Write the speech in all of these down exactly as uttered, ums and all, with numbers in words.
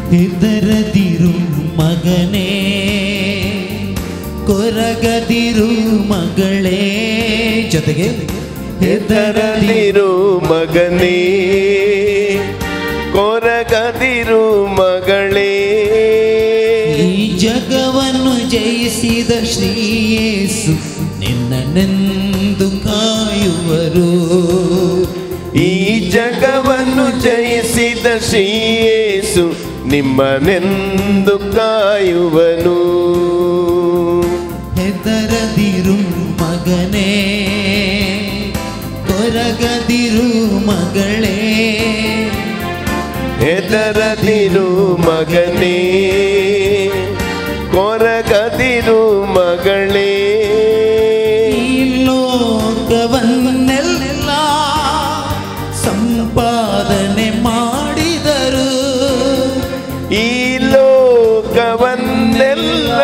ಹೆದರದಿರು ಮಗನೇ, ಕೊರಗದಿರು ಮಗಳೇ. ಜೊತೆಗೆ ಹೆದರದಿರು ಮಗನೇ, ಕೊರಗದಿರು ಮಗಳೇ. ಈ ಜಗವನ್ನು ಜಯಿಸಿದ ಶ್ರೀಯೇಸು ನಿನ್ನನೆಂದು ಕಾಯುವರು. ಈ ಜಗವನ್ನು ಜಯಿಸಿದ ಶ್ರೀಯೇಸು ನಿಮ್ಮನೆಂದು ಕಾಯುವನು. ಹೆದರದಿರು ಮಗನೇ, ಕೊರಗದಿರು ಮಗಳೇ. ಹೆದರದಿರು ಮಗನೇ, ಕೊರಗದಿರು ಮಗಳೇ. ಈ ಲೋಕವನ್ನೆಲ್ಲ ಸಂಪಾದನೆ ಮಾಡಿದರು, ಈ ಲೋಕವನ್ನೆಲ್ಲ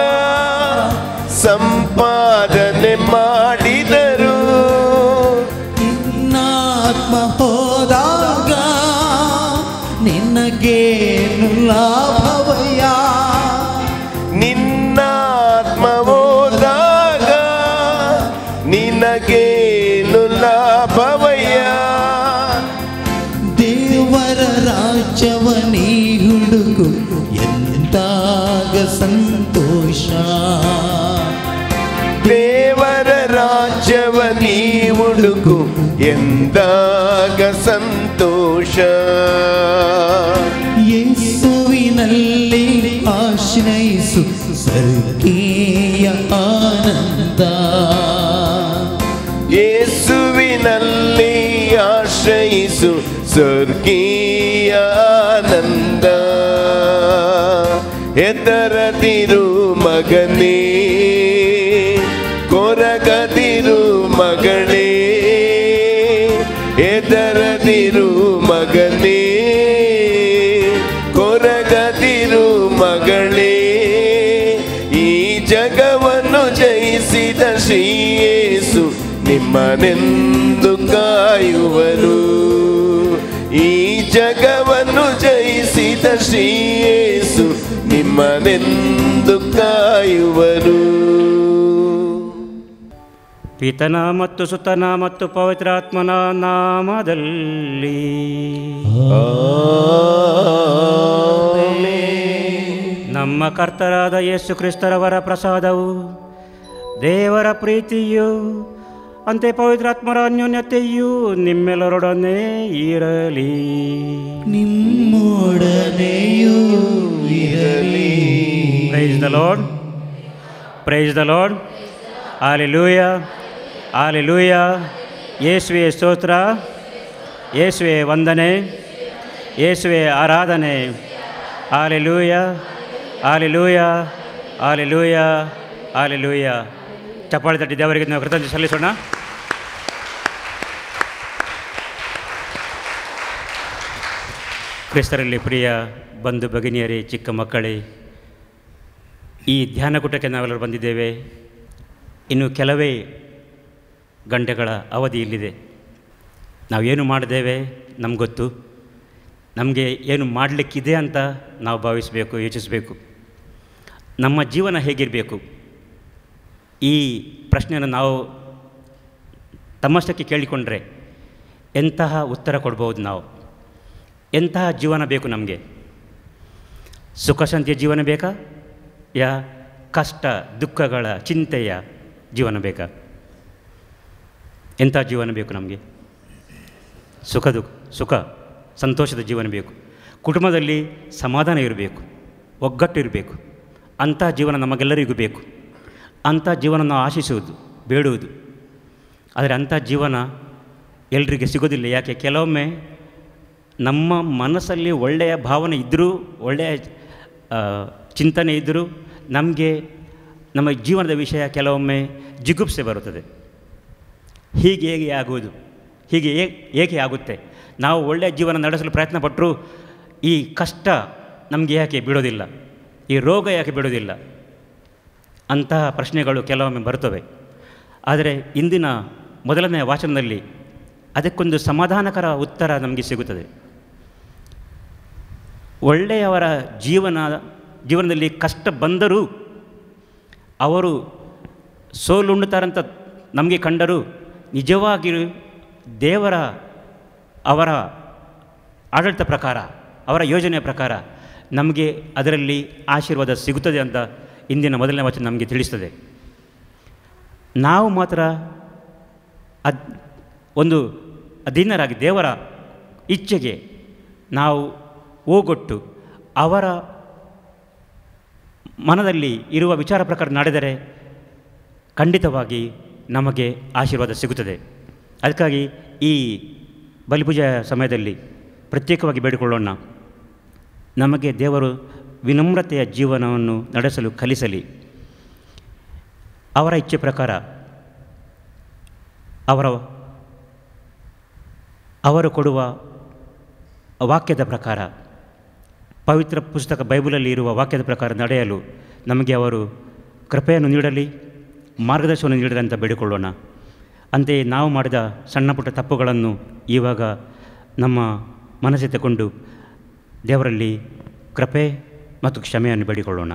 ಸಂಪಾದನೆ ಮಾಡಿದರು. ನಿನ್ನಾತ್ಮ ಹೋದಾಗ ನಿನಗೇನು ಲಾಭವಯ್ಯ. ನಿನ್ನಾತ್ಮ ಹೋದಾಗ ನಿನಗೇನು ಲಾಭವಯ್ಯ. ದೇವರ ರಾಜ್ಯವ ನೀ ಹುಡುಕು ಎಂದಾಗ ಸಂತೋಷ. ದೇವರ ರಾಜ್ಯವ ನೀ ಹುಡುಕು ಎಂದಾಗ ಸಂತೋಷ. ಯೇಸುವಿನಲ್ಲಿ ಆಶ್ರಯಿಸು ಸ್ವರ್ಗೀಯ ಆನಂದ. ಯೇಸುವಿನಲ್ಲಿ ಆಶ್ರಯಿಸು ಸ್ವರ್ಗೀಯ ಆನಂದ. ಹೆದರದಿರು ಮಗನೇ, ಕೊರಗದಿರು ಮಗಳೇ. ಹೆದರದಿರು ಮಗನೇ, ಕೊರಗದಿರು ಮಗಳೇ. ಈ ಜಗವನ್ನು ಜಯಿಸಿದ ಶ್ರೀಯೇಸು ನಿಮ್ಮನೆಂದು ಕಾಯುವರು. ಈ ಜಗವನ್ನು ಜಯಿಸಿದ ಶ್ರೀಯೇಸು ನಿಮ್ಮನೆಂದು ಕಾಯುವರು. ಪಿತನ ಮತ್ತು ಸುತನ ಮತ್ತು ಪವಿತ್ರಾತ್ಮನ ನಾಮದಲ್ಲಿ ನಮ್ಮ ಕರ್ತರಾದ ಯೇಸು ಕ್ರಿಸ್ತರವರ ಪ್ರಸಾದವು, ದೇವರ ಪ್ರೀತಿಯು, ಅಂತೆ ಪವಿತ್ರಾತ್ಮರ ಅನ್ಯೋನ್ಯತೆಯು ನಿಮ್ಮೆಲ್ಲರೊಡನೆ ಇರಲಿ. ನಿಮ್ಮೊಡನೆಯೂ ಇರಲಿ. Praise the lord, praise the lord. Hallelujah, hallelujah. ಯೇಸುವೆ ಸ್ತೋತ್ರ, ಯೇಸುವೆ ವಂದನೆ, ಯೇಸುವೆ ಆರಾಧನೆ. Hallelujah, hallelujah, hallelujah, hallelujah. ಚಪ್ಪಾಳೆ ತಟ್ಟಿ ದೇವರಿಗೆ ನಾವು ಕೃತಜ್ಞತೆ ಸಲ್ಲಿಸೋಣ. ಕ್ರಿಸ್ತರಲ್ಲಿ ಪ್ರಿಯ ಬಂಧು ಭಗಿನಿಯರೇ, ಚಿಕ್ಕ ಮಕ್ಕಳೇ, ಈ ಧ್ಯಾನಕೂಟಕ್ಕೆ ನಾವೆಲ್ಲರೂ ಬಂದಿದ್ದೇವೆ. ಇನ್ನು ಕೆಲವೇ ಗಂಟೆಗಳ ಅವಧಿ ಇಲ್ಲಿದೆ. ನಾವೇನು ಮಾಡಿದ್ದೇವೆ ನಮ್ಗೆ ಗೊತ್ತು. ನಮಗೆ ಏನು ಮಾಡಲಿಕ್ಕಿದೆ ಅಂತ ನಾವು ಭಾವಿಸಬೇಕು, ಯೋಚಿಸಬೇಕು. ನಮ್ಮ ಜೀವನ ಹೇಗಿರಬೇಕು, ಈ ಪ್ರಶ್ನೆಯನ್ನು ನಾವು ತಮ್ಮಷ್ಟಕ್ಕೆ ಕೇಳಿಕೊಂಡ್ರೆ ಎಂತಹ ಉತ್ತರ ಕೊಡ್ಬೋದು ನಾವು. ಎಂತಹ ಜೀವನ ಬೇಕು ನಮಗೆ? ಸುಖ ಶಾಂತಿಯ ಜೀವನ ಬೇಕಾ, ಯಾ ಕಷ್ಟ ದುಃಖಗಳ ಚಿಂತೆಯ ಜೀವನ ಬೇಕಾ? ಎಂಥ ಜೀವನ ಬೇಕು ನಮಗೆ? ಸುಖ ದುಃಖ ಸುಖ ಸಂತೋಷದ ಜೀವನ ಬೇಕು. ಕುಟುಂಬದಲ್ಲಿ ಸಮಾಧಾನ ಇರಬೇಕು, ಒಗ್ಗಟ್ಟು ಇರಬೇಕು. ಅಂಥ ಜೀವನ ನಮಗೆಲ್ಲರಿಗೂ ಬೇಕು. ಅಂಥ ಜೀವನ ನಾವು ಆಶಿಸುವುದು, ಬೇಡುವುದು. ಆದರೆ ಅಂಥ ಜೀವನ ಎಲ್ರಿಗೆ ಸಿಗೋದಿಲ್ಲ. ಯಾಕೆ? ಕೆಲವೊಮ್ಮೆ ನಮ್ಮ ಮನಸ್ಸಲ್ಲಿ ಒಳ್ಳೆಯ ಭಾವನೆ ಇದ್ದರೂ, ಒಳ್ಳೆಯ ಚಿಂತನೆ ಇದ್ದರೂ, ನಮಗೆ ನಮ್ಮ ಜೀವನದ ವಿಷಯ ಕೆಲವೊಮ್ಮೆ ಜಿಗುಪ್ಸೆ ಬರುತ್ತದೆ. ಹೀಗೆ ಹೇಗೆ ಆಗುವುದು? ಹೀಗೆ ಏಕೆ ಆಗುತ್ತೆ? ನಾವು ಒಳ್ಳೆಯ ಜೀವನ ನಡೆಸಲು ಪ್ರಯತ್ನ ಪಟ್ಟರೂ ಈ ಕಷ್ಟ ನಮಗೆ ಯಾಕೆ ಬಿಡೋದಿಲ್ಲ? ಈ ರೋಗ ಯಾಕೆ ಬಿಡೋದಿಲ್ಲ? ಅಂತಹ ಪ್ರಶ್ನೆಗಳು ಕೆಲವೊಮ್ಮೆ ಬರ್ತವೆ. ಆದರೆ ಇಂದಿನ ಮೊದಲನೆಯ ವಾಚನದಲ್ಲಿ ಅದಕ್ಕೊಂದು ಸಮಾಧಾನಕರ ಉತ್ತರ ನಮಗೆ ಸಿಗುತ್ತದೆ. ಒಳ್ಳೆಯವರ ಜೀವನ ಜೀವನದಲ್ಲಿ ಕಷ್ಟ ಬಂದರೂ ಅವರು ಸೋಲುಣ್ಣುತ್ತಾರಂತ ನಮಗೆ ಕಂಡರೂ ನಿಜವಾಗಿಯೂ ದೇವರ ಅವರ ಆಡಳಿತ ಪ್ರಕಾರ ಅವರ ಯೋಜನೆಯ ಪ್ರಕಾರ ನಮಗೆ ಅದರಲ್ಲಿ ಆಶೀರ್ವಾದ ಸಿಗುತ್ತದೆ ಅಂತ ಇಂದಿನ ಮೊದಲನೇ ವಚನ ನಮಗೆ ತಿಳಿಸ್ತದೆ. ನಾವು ಮಾತ್ರ ಅದ್ ಒಂದು ಅಧೀನರಾಗಿ ದೇವರ ಇಚ್ಛೆಗೆ ನಾವು ಓಗೊಟ್ಟು ಅವರ ಮನದಲ್ಲಿ ಇರುವ ವಿಚಾರ ಪ್ರಕಾರ ನಡೆದರೆ ಖಂಡಿತವಾಗಿ ನಮಗೆ ಆಶೀರ್ವಾದ ಸಿಗುತ್ತದೆ. ಅದಕ್ಕಾಗಿ ಈ ಬಲಿಪೂಜೆಯ ಸಮಯದಲ್ಲಿ ಪ್ರತ್ಯೇಕವಾಗಿ ಬೇಡಿಕೊಳ್ಳೋಣ, ನಮಗೆ ದೇವರು ವಿನಮ್ರತೆಯ ಜೀವನವನ್ನು ನಡೆಸಲು ಕಲಿಸಲಿ. ಅವರ ಇಚ್ಛೆ ಪ್ರಕಾರ ಅವರ ಅವರು ಕೊಡುವ ವಾಕ್ಯದ ಪ್ರಕಾರ, ಪವಿತ್ರ ಪುಸ್ತಕ ಬೈಬಲಲ್ಲಿ ಇರುವ ವಾಕ್ಯದ ಪ್ರಕಾರ ನಡೆಯಲು ನಮಗೆ ಅವರು ಕೃಪೆಯನ್ನು ನೀಡಲಿ, ಮಾರ್ಗದರ್ಶನವನ್ನು ನೀಡಲಿ ಅಂತ ಬೇಡಿಕೊಳ್ಳೋಣ. ಅಂತೆಯೇ ನಾವು ಮಾಡಿದ ಸಣ್ಣ ಪುಟ್ಟ ತಪ್ಪುಗಳನ್ನು ಇವಾಗ ನಮ್ಮ ಮನಸ್ಸಿಗೆ ತಗೊಂಡು ದೇವರಲ್ಲಿ ಕೃಪೆ ಮತ್ತು ಕ್ಷಮೆಯನ್ನು ಬೇಡಿಕೊಳ್ಳೋಣ.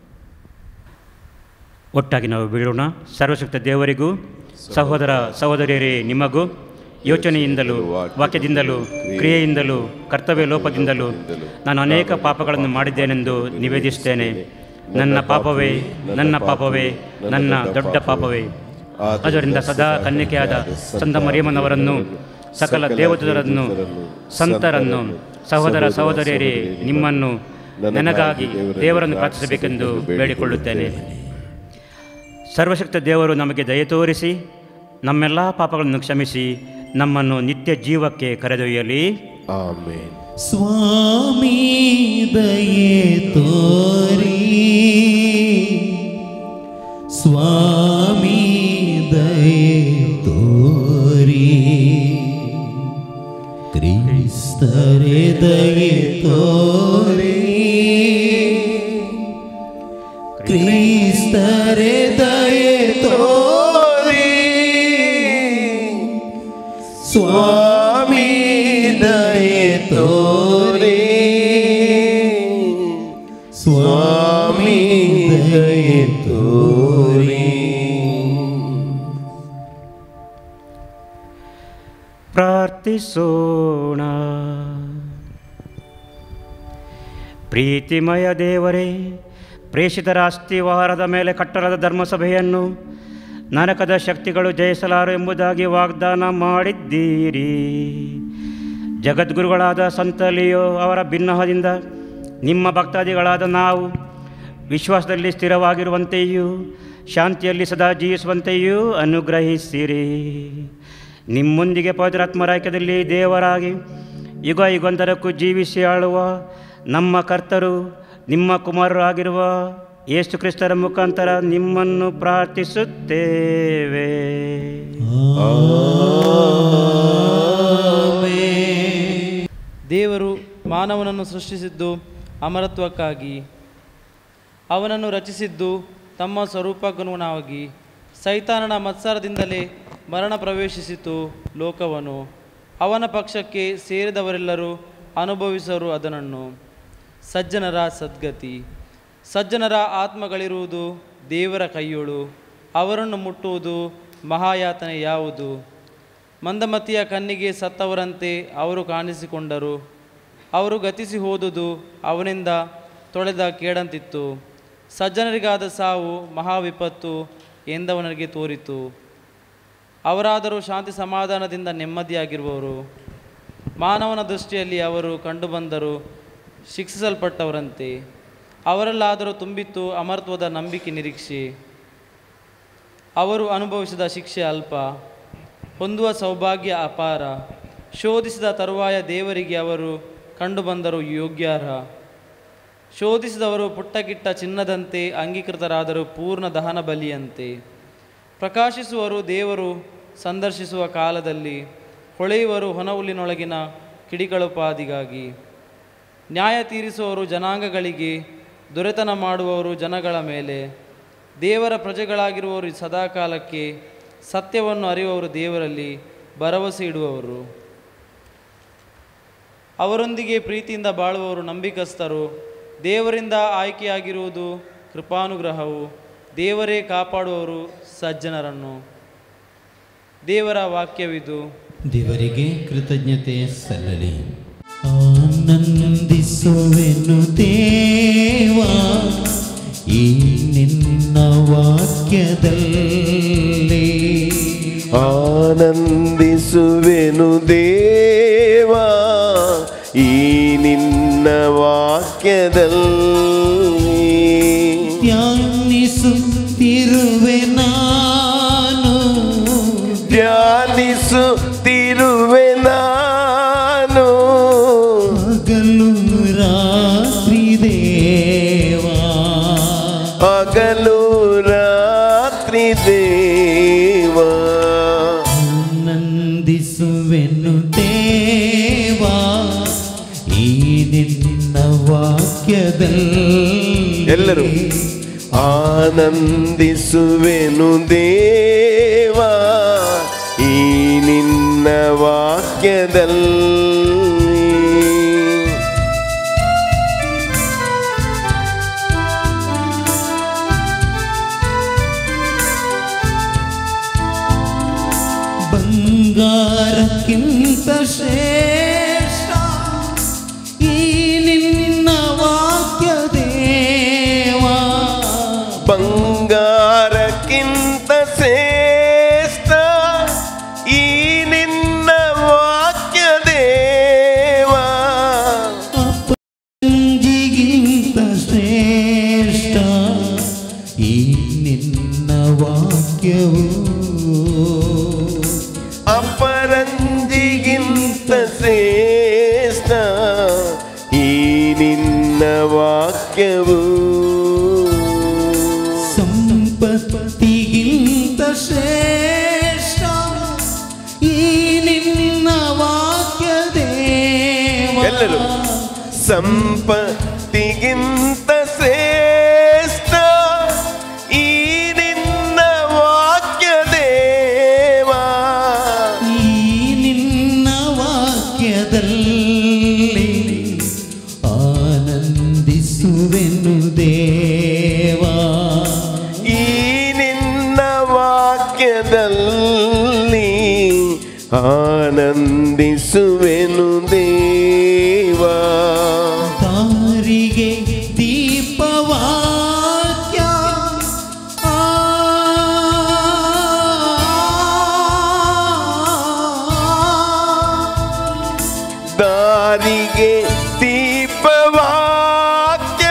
ಒಟ್ಟಾಗಿ ನಾವು ಬೀಳೋಣ. ಸರ್ವಶಕ್ತ ದೇವರಿಗೂ ಸಹೋದರ ಸಹೋದರಿಯರೇ ನಿಮಗೂ ಯೋಚನೆಯಿಂದಲೂ ವಾಕ್ಯದಿಂದಲೂ ಕ್ರಿಯೆಯಿಂದಲೂ ಕರ್ತವ್ಯ ಲೋಪದಿಂದಲೂ ನಾನು ಅನೇಕ ಪಾಪಗಳನ್ನು ಮಾಡಿದ್ದೇನೆಂದು ನಿವೇದಿಸುತ್ತೇನೆ. ನನ್ನ ಪಾಪವೇ ನನ್ನ ಪಾಪವೇ ನನ್ನ ದೊಡ್ಡ ಪಾಪವೇ. ಅದರಿಂದ ಸದಾ ಕನ್ಯಕೆಯಾದ ಸಂತ ಮರಿಯಮ್ಮನವರನ್ನು, ಸಕಲ ದೇವದೂತರನ್ನು, ಸಂತರನ್ನು, ಸಹೋದರ ಸಹೋದರಿಯರೇ ನಿಮ್ಮನ್ನು ನನಗಾಗಿ ದೇವರನ್ನು ಪ್ರಾರ್ಥಿಸಬೇಕೆಂದು ಬೇಡಿಕೊಳ್ಳುತ್ತೇನೆ. ಸರ್ವಶಕ್ತ ದೇವರು ನಮಗೆ ದಯೆ ತೋರಿಸಿ ನಮ್ಮೆಲ್ಲ ಪಾಪಗಳನ್ನು ಕ್ಷಮಿಸಿ ನಮ್ಮನ್ನು ನಿತ್ಯ ಜೀವಕ್ಕೆ ಕರೆದೊಯ್ಯಲಿ. ಆಮೆನ್. ಸ್ವಾಮಿ ದಯೆ ತೋರಿ, ಸ್ವಾಮಿ ದಯೆ ತೋರಿ, ಕ್ರಿಸ್ತರೇ ದಯೆ ತೋರಿ, ಕ್ರಿಸ್ತರೇ ದಯೆ ತೋರಿ, ಸ್ವಾಮಿ ದಯೆ ತೋರಿ, ಸ್ವಾಮಿ ದಯೆ ತೋರಿ. ಪ್ರಾರ್ಥಿಸೋಣ. ಪ್ರೀತಿಮಯ ದೇವರೇ, ಪ್ರೇಷಿತರ ಅಸ್ಥಿವಾರದ ಮೇಲೆ ಕಟ್ಟಡದ ಧರ್ಮಸಭೆಯನ್ನು ನರಕದ ಶಕ್ತಿಗಳು ಜಯಿಸಲಾರು ಎಂಬುದಾಗಿ ವಾಗ್ದಾನ ಮಾಡಿದ್ದೀರಿ. ಜಗದ್ಗುರುಗಳಾದ ಸಂತ ಲಿಯೋ ಅವರ ಭಿನ್ನಹದಿಂದ ನಿಮ್ಮ ಭಕ್ತಾದಿಗಳಾದ ನಾವು ವಿಶ್ವಾಸದಲ್ಲಿ ಸ್ಥಿರವಾಗಿರುವಂತೆಯೂ ಶಾಂತಿಯಲ್ಲಿ ಸದಾ ಜೀವಿಸುವಂತೆಯೂ ಅನುಗ್ರಹಿಸಿರಿ. ನಿಮ್ಮೊಂದಿಗೆ ಪವಿತ್ರಾತ್ಮರಾಯ್ಕದಲ್ಲಿ ದೇವರಾಗಿ ಯುಗ ಯುಗಾಂತರಕ್ಕೂ ಜೀವಿಸಿ ಆಳುವ ನಮ್ಮ ಕರ್ತರು ನಿಮ್ಮ ಕುಮಾರರು ಆಗಿರುವ ಯೇಸು ಕ್ರಿಸ್ತರ ಮುಖಾಂತರ ನಿಮ್ಮನ್ನು ಪ್ರಾರ್ಥಿಸುತ್ತೇವೆ. ದೇವರು ಮಾನವನನ್ನು ಸೃಷ್ಟಿಸಿದ್ದು ಅಮರತ್ವಕ್ಕಾಗಿ, ಅವನನ್ನು ರಚಿಸಿದ್ದು ತಮ್ಮ ಸ್ವರೂಪಕ್ಕನುಗುಣವಾಗಿ. ಸೈತಾನನ ಮತ್ಸರದಿಂದಲೇ ಮರಣ ಪ್ರವೇಶಿಸಿತು ಲೋಕವನ್ನು. ಅವನ ಪಕ್ಷಕ್ಕೆ ಸೇರಿದವರೆಲ್ಲರೂ ಅನುಭವಿಸರು ಅದನ್ನು. ಸಜ್ಜನರ ಸದ್ಗತಿ. ಸಜ್ಜನರ ಆತ್ಮಗಳಿರುವುದು ದೇವರ ಕೈಯೊಳು, ಅವರನ್ನು ಮುಟ್ಟುವುದು ಮಹಾಯಾತನೆ ಯಾವುದು? ಮಂದಮತಿಯ ಕಣ್ಣಿಗೆ ಸತ್ತವರಂತೆ ಅವರು ಕಾಣಿಸಿಕೊಂಡರು. ಅವರು ಗತಿಸಿ ಹೋದುದು ಅವನಿಂದ ತೊಳೆದ ಕೇಡಂತಿತ್ತು. ಸಜ್ಜನರಿಗಾದ ಸಾವು ಮಹಾವಿಪತ್ತು ಎಂದವನಿಗೆ ತೋರಿತು. ಅವರಾದರೂ ಶಾಂತಿ ಸಮಾಧಾನದಿಂದ ನೆಮ್ಮದಿಯಾಗಿರುವವರು. ಮಾನವನ ದೃಷ್ಟಿಯಲ್ಲಿ ಅವರು ಕಂಡುಬಂದರು ಶಿಕ್ಷಿಸಲ್ಪಟ್ಟವರಂತೆ. ಅವರಲ್ಲಾದರೂ ತುಂಬಿತ್ತು ಅಮರತ್ವದ ನಂಬಿಕೆ ನಿರೀಕ್ಷೆ. ಅವರು ಅನುಭವಿಸಿದ ಶಿಕ್ಷೆ ಅಲ್ಪ, ಹೊಂದುವ ಸೌಭಾಗ್ಯ ಅಪಾರ. ಶೋಧಿಸಿದ ತರುವಾಯ ದೇವರಿಗೆ ಅವರು ಕಂಡುಬಂದರು ಯೋಗ್ಯಾರ್ಹ. ಶೋಧಿಸಿದವರು ಪುಟ್ಟಗಿಟ್ಟ ಚಿನ್ನದಂತೆ, ಅಂಗೀಕೃತರಾದರೂ ಪೂರ್ಣ ದಹನ ಬಲಿಯಂತೆ. ಪ್ರಕಾಶಿಸುವರು ದೇವರು ಸಂದರ್ಶಿಸುವ ಕಾಲದಲ್ಲಿ, ಹೊಳೆಯುವರು ಹೊನಹುಲ್ಲಿನೊಳಗಿನ ಕಿಡಿಗಳುಪಾದಿಗಾಗಿ. ನ್ಯಾಯ ತೀರಿಸುವವರು ಜನಾಂಗಗಳಿಗೆ, ದೊರೆತನ ಮಾಡುವವರು ಜನಗಳ ಮೇಲೆ. ದೇವರ ಪ್ರಜೆಗಳಾಗಿರುವವರು ಸದಾಕಾಲಕ್ಕೆ, ಸತ್ಯವನ್ನು ಅರಿಯುವವರು ದೇವರಲ್ಲಿ ಭರವಸೆ ಇಡುವವರು. ಅವರೊಂದಿಗೆ ಪ್ರೀತಿಯಿಂದ ಬಾಳುವವರು ನಂಬಿಕಸ್ಥರು. ದೇವರಿಂದ ಆಯ್ಕೆಯಾಗಿರುವುದು ಕೃಪಾನುಗ್ರಹವು. ದೇವರೇ ಕಾಪಾಡುವವರು ಸಜ್ಜನರನ್ನು. ದೇವರ ವಾಕ್ಯವಿದು. ದೇವರಿಗೆ ಕೃತಜ್ಞತೆ ಸಲ್ಲಲಿ. ಆನಂದಿಸುವೆನು ದೇವಾ ಈ ನಿನ್ನ ವಾಕ್ಯದಲ್ಲಿ. ಆನಂದಿಸುವೆನು ದೇವಾ ಈ ನಿನ್ನ ವಾಕ್ಯದಲ್ಲಿ. ಧ್ಯಾನಿಸುತ್ತಿರುವೆ ನಾನು ಧ್ಯಾನಿಸುತ್ತಿರುವೆ ನಾನು ಹಗಲು ರಾತ್ರಿ ದೇವಾ. ಹಗಲು ರಾತ್ರಿ ದೇವಾ. ಆನಂದಿಸುವೆನು ದೇವಾ ಈ ನಿನ್ನ ವಾಕ್ಯದಲ್ಲಿ. ಎಲ್ಲರೂ ಆನಂದಿಸುವೆನು ದೇವಾ ಈ ನಿನ್ನ ವಾಕ್ಯದಲ್ಲಿ. ಬಂಗಾರಕ್ಕಿಂತ ಶ್ರೇಷ್ಠ ಈ ನಿನ್ನ ವಾಕ್ಯ ದೇವಾ. ಬಂಗಾರಕ್ಕಿಂತ ಶ್ರೇಷ್ಠ ಈ ನಿನ್ನ ವಾಕ್ಯ ದೇವಾ. ಅಪರಂಜಿಗಿಂತ ಶ್ರೇಷ್ಠ ಈ ನಿನ್ನ ವಾಕ್ಯವು. ಅಪರಂಜಿಗಿಂತ ಶ್ರೇಷ್ಠ ಈ ನಿನ್ನ ವಾಕ್ಯವು. ಸಂಪತ್ತಿಗಿಂತ ಶ್ರೇಷ್ಠ ಈ ನಿನ್ನ ವಾಕ್ಯ ದೇವಾ. ಎಲ್ಲರೂ ಸಂಪತ್ತಿಗಿಂತ ಶ್ರೇಷ್ಠ ಈ ನಿನ್ನ ವಾಕ್ಯ ದೇವಾ. ಈ ನಿನ್ನ ವಾಕ್ಯದಲ್ಲಿ ಆನಂದಿಸುವೆನು ದೇವಾ. ಈ ನಿನ್ನ ವಾಕ್ಯದಲ್ಲಿ ಆನಂದಿಸುವೆನು ದೇವಾ. ದಾರಿಗೆ ದೀಪವಾಕ್ಯ ಆ ದಾರಿಗೆ ದೀಪವಾಕ್ಯ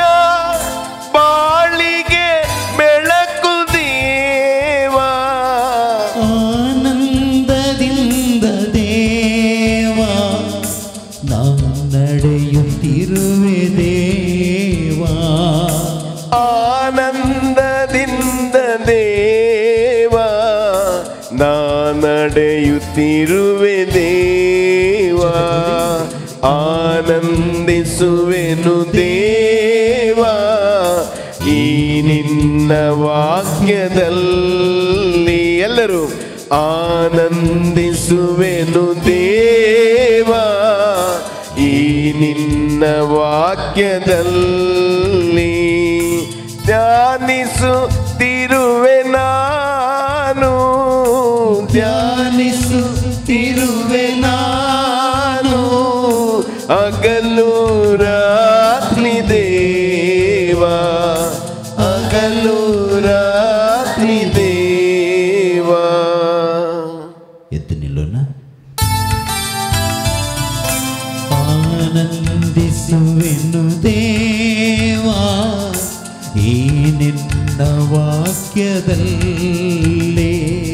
ಬಾಳಿಗೆ ಬೆಳಕು ದೇವಾ. ಆನಂದದಿಂದ ದೇವಾ ನಾ ನಡೆಯುತ್ತಿರುವೆ ದೇವಾ. ಆನಂದದಿಂದ ದೇವಾ ನಾ ನಡೆಯುತ್ತಿರುವೆ ದೇವಾ. ಆನಂದಿಸುವೆನು ದೇವಾ ಈ ನಿನ್ನ ವಾಕ್ಯದಲ್ಲಿ. ಎಲ್ಲರೂ ಆನಂದಿಸುವೆನು ದೇವಾ ಈ ನಿನ್ನ ವಾಕ್ಯದಲ್ಲಿ. ಧ್ಯಾನಿಸುತ್ತಿರುವೆ ನಾನು ಧ್ಯಾನಿಸುತ್ತಿರುವೆ ನಾನು ಹಗಲು ರಾತ್ರಿ ದೇವಾ. ಹಗಲು ರಾತ್ರಿ ದೇವಾ. ಎದ್ದು ನಿಲ್ಲೋಣ. ಆನಂದಿಸುವೆನು ದೇವಾ ಈ ನಿನ್ನ ವಾಕ್ಯದಲ್ಲಿ.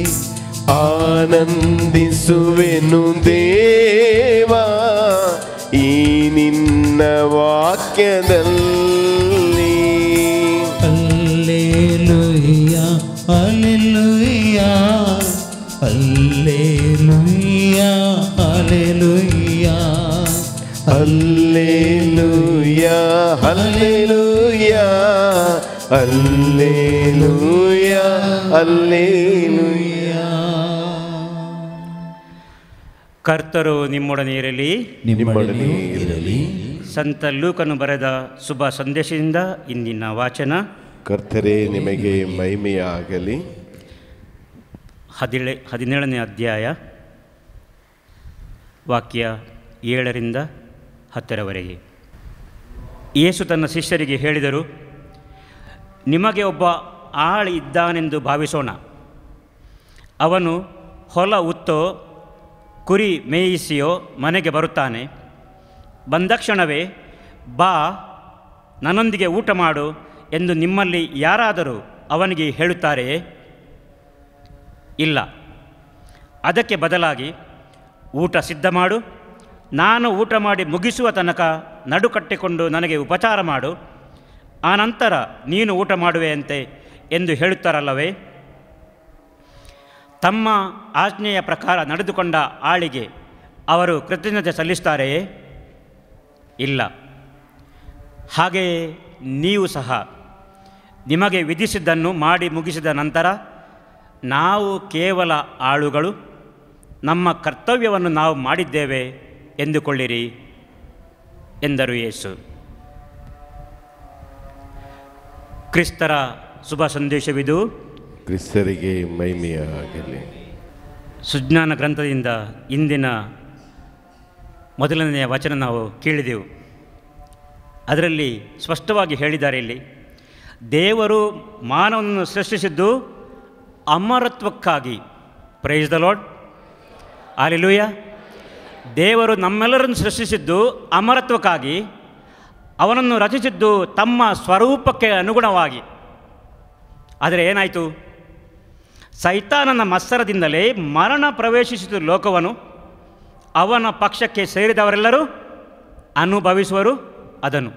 ಆನಂದಿಸುವೆನು ದೇವಾ ಈ ನಿನ್ನ ವಾಕ್ಯದಲ್ಲಿ. Hallelujah hallelujah hallelujah hallelujah hallelujah hallelujah hallelujah hallelujah. ಕರ್ತರು ನಿಮ್ಮೊಡನೆ ಇರಲಿ. ನಿಮ್ಮೊಡನೆ ಇರಲಿ. ಸಂತ ಲೂಕನು ಬರೆದ ಶುಭ ಸಂದೇಶದಿಂದ ಇಂದಿನ ವಾಚನ. ಕರ್ತರೇ ನಿಮಗೆ ಮಹಿಮೆಯಾಗಲಿ. ಹದಿನೇ ಹದಿನೇಳನೇ ಅಧ್ಯಾಯ ವಾಕ್ಯ ಏಳರಿಂದ ಹತ್ತರವರೆಗೆ. ಯೇಸು ತನ್ನ ಶಿಷ್ಯರಿಗೆ ಹೇಳಿದರು, ನಿಮಗೆ ಒಬ್ಬ ಆಳು ಇದ್ದಾನೆಂದು ಭಾವಿಸೋಣ. ಅವನು ಹೊಲ ಉತ್ತೋ ಕುರಿ ಮೇಯಿಸಿಯೋ ಮನೆಗೆ ಬರುತ್ತಾನೆ. ಬಂದಕ್ಷಣವೇ ಬಾ, ನನ್ನೊಂದಿಗೆ ಊಟ ಮಾಡು ಎಂದು ನಿಮ್ಮಲ್ಲಿ ಯಾರಾದರೂ ಅವನಿಗೆ ಹೇಳುತ್ತಾರೆಯೇ? ಇಲ್ಲ. ಅದಕ್ಕೆ ಬದಲಾಗಿ, ಊಟ ಸಿದ್ಧ ಮಾಡು, ನಾನು ಊಟ ಮಾಡಿ ಮುಗಿಸುವ ತನಕ ನಡುಕಟ್ಟಿಕೊಂಡು ನನಗೆ ಉಪಚಾರ ಮಾಡು, ಆನಂತರ ನೀನು ಊಟ ಮಾಡುವೆಯಂತೆ ಎಂದು ಹೇಳುತ್ತಾರಲ್ಲವೇ? ತಮ್ಮ ಆಜ್ಞೆಯ ಪ್ರಕಾರ ನಡೆದುಕೊಂಡ ಆಳಿಗೆ ಅವರು ಕೃತಜ್ಞತೆ ಸಲ್ಲಿಸುತ್ತಾರೆಯೇ? ಇಲ್ಲ. ಹಾಗೆಯೇ ನೀವು ಸಹ ನಿಮಗೆ ವಿಧಿಸಿದ್ದನ್ನು ಮಾಡಿ ಮುಗಿಸಿದ ನಂತರ, ನಾವು ಕೇವಲ ಆಳುಗಳು, ನಮ್ಮ ಕರ್ತವ್ಯವನ್ನು ನಾವು ಮಾಡಿದ್ದೇವೆ ಎಂದುಕೊಳ್ಳಿರಿ ಎಂದರು ಯೇಸು. ಕ್ರಿಸ್ತರ ಶುಭ ಸಂದೇಶವಿದು. ಕ್ರಿಸ್ತರಿಗೆ ಮಹಿಮೆಯಾಗಲಿ. ಸುಜ್ಞಾನ ಗ್ರಂಥದಿಂದ ಇಂದಿನ ಮೊದಲನೆಯ ವಚನ ನಾವು ಕೇಳಿದೆವು. ಅದರಲ್ಲಿ ಸ್ಪಷ್ಟವಾಗಿ ಹೇಳಿದ್ದಾರೆ, ಇಲ್ಲಿ ದೇವರು ಮಾನವನನ್ನು ಸೃಷ್ಟಿಸಿದ್ದು ಅಮರತ್ವಕ್ಕಾಗಿ. Praise the lord, hallelujah. ದೇವರು ನಮ್ಮೆಲ್ಲರನ್ನು ಸೃಷ್ಟಿಸಿದ್ದು ಅಮರತ್ವಕ್ಕಾಗಿ, ಅವನನ್ನು ರಚಿಸಿದ್ದು ತಮ್ಮ ಸ್ವರೂಪಕ್ಕೆ ಅನುಗುಣವಾಗಿ. ಆದರೆ ಏನಾಯಿತು? ಸೈತಾನನ ಮತ್ಸರದಿಂದಲೇ ಮರಣ ಪ್ರವೇಶಿಸಿದ ಲೋಕವನ್ನು ಅವನ ಪಕ್ಷಕ್ಕೆ ಸೇರಿದವರೆಲ್ಲರೂ ಅನುಭವಿಸುವರು ಅದನ್ನು.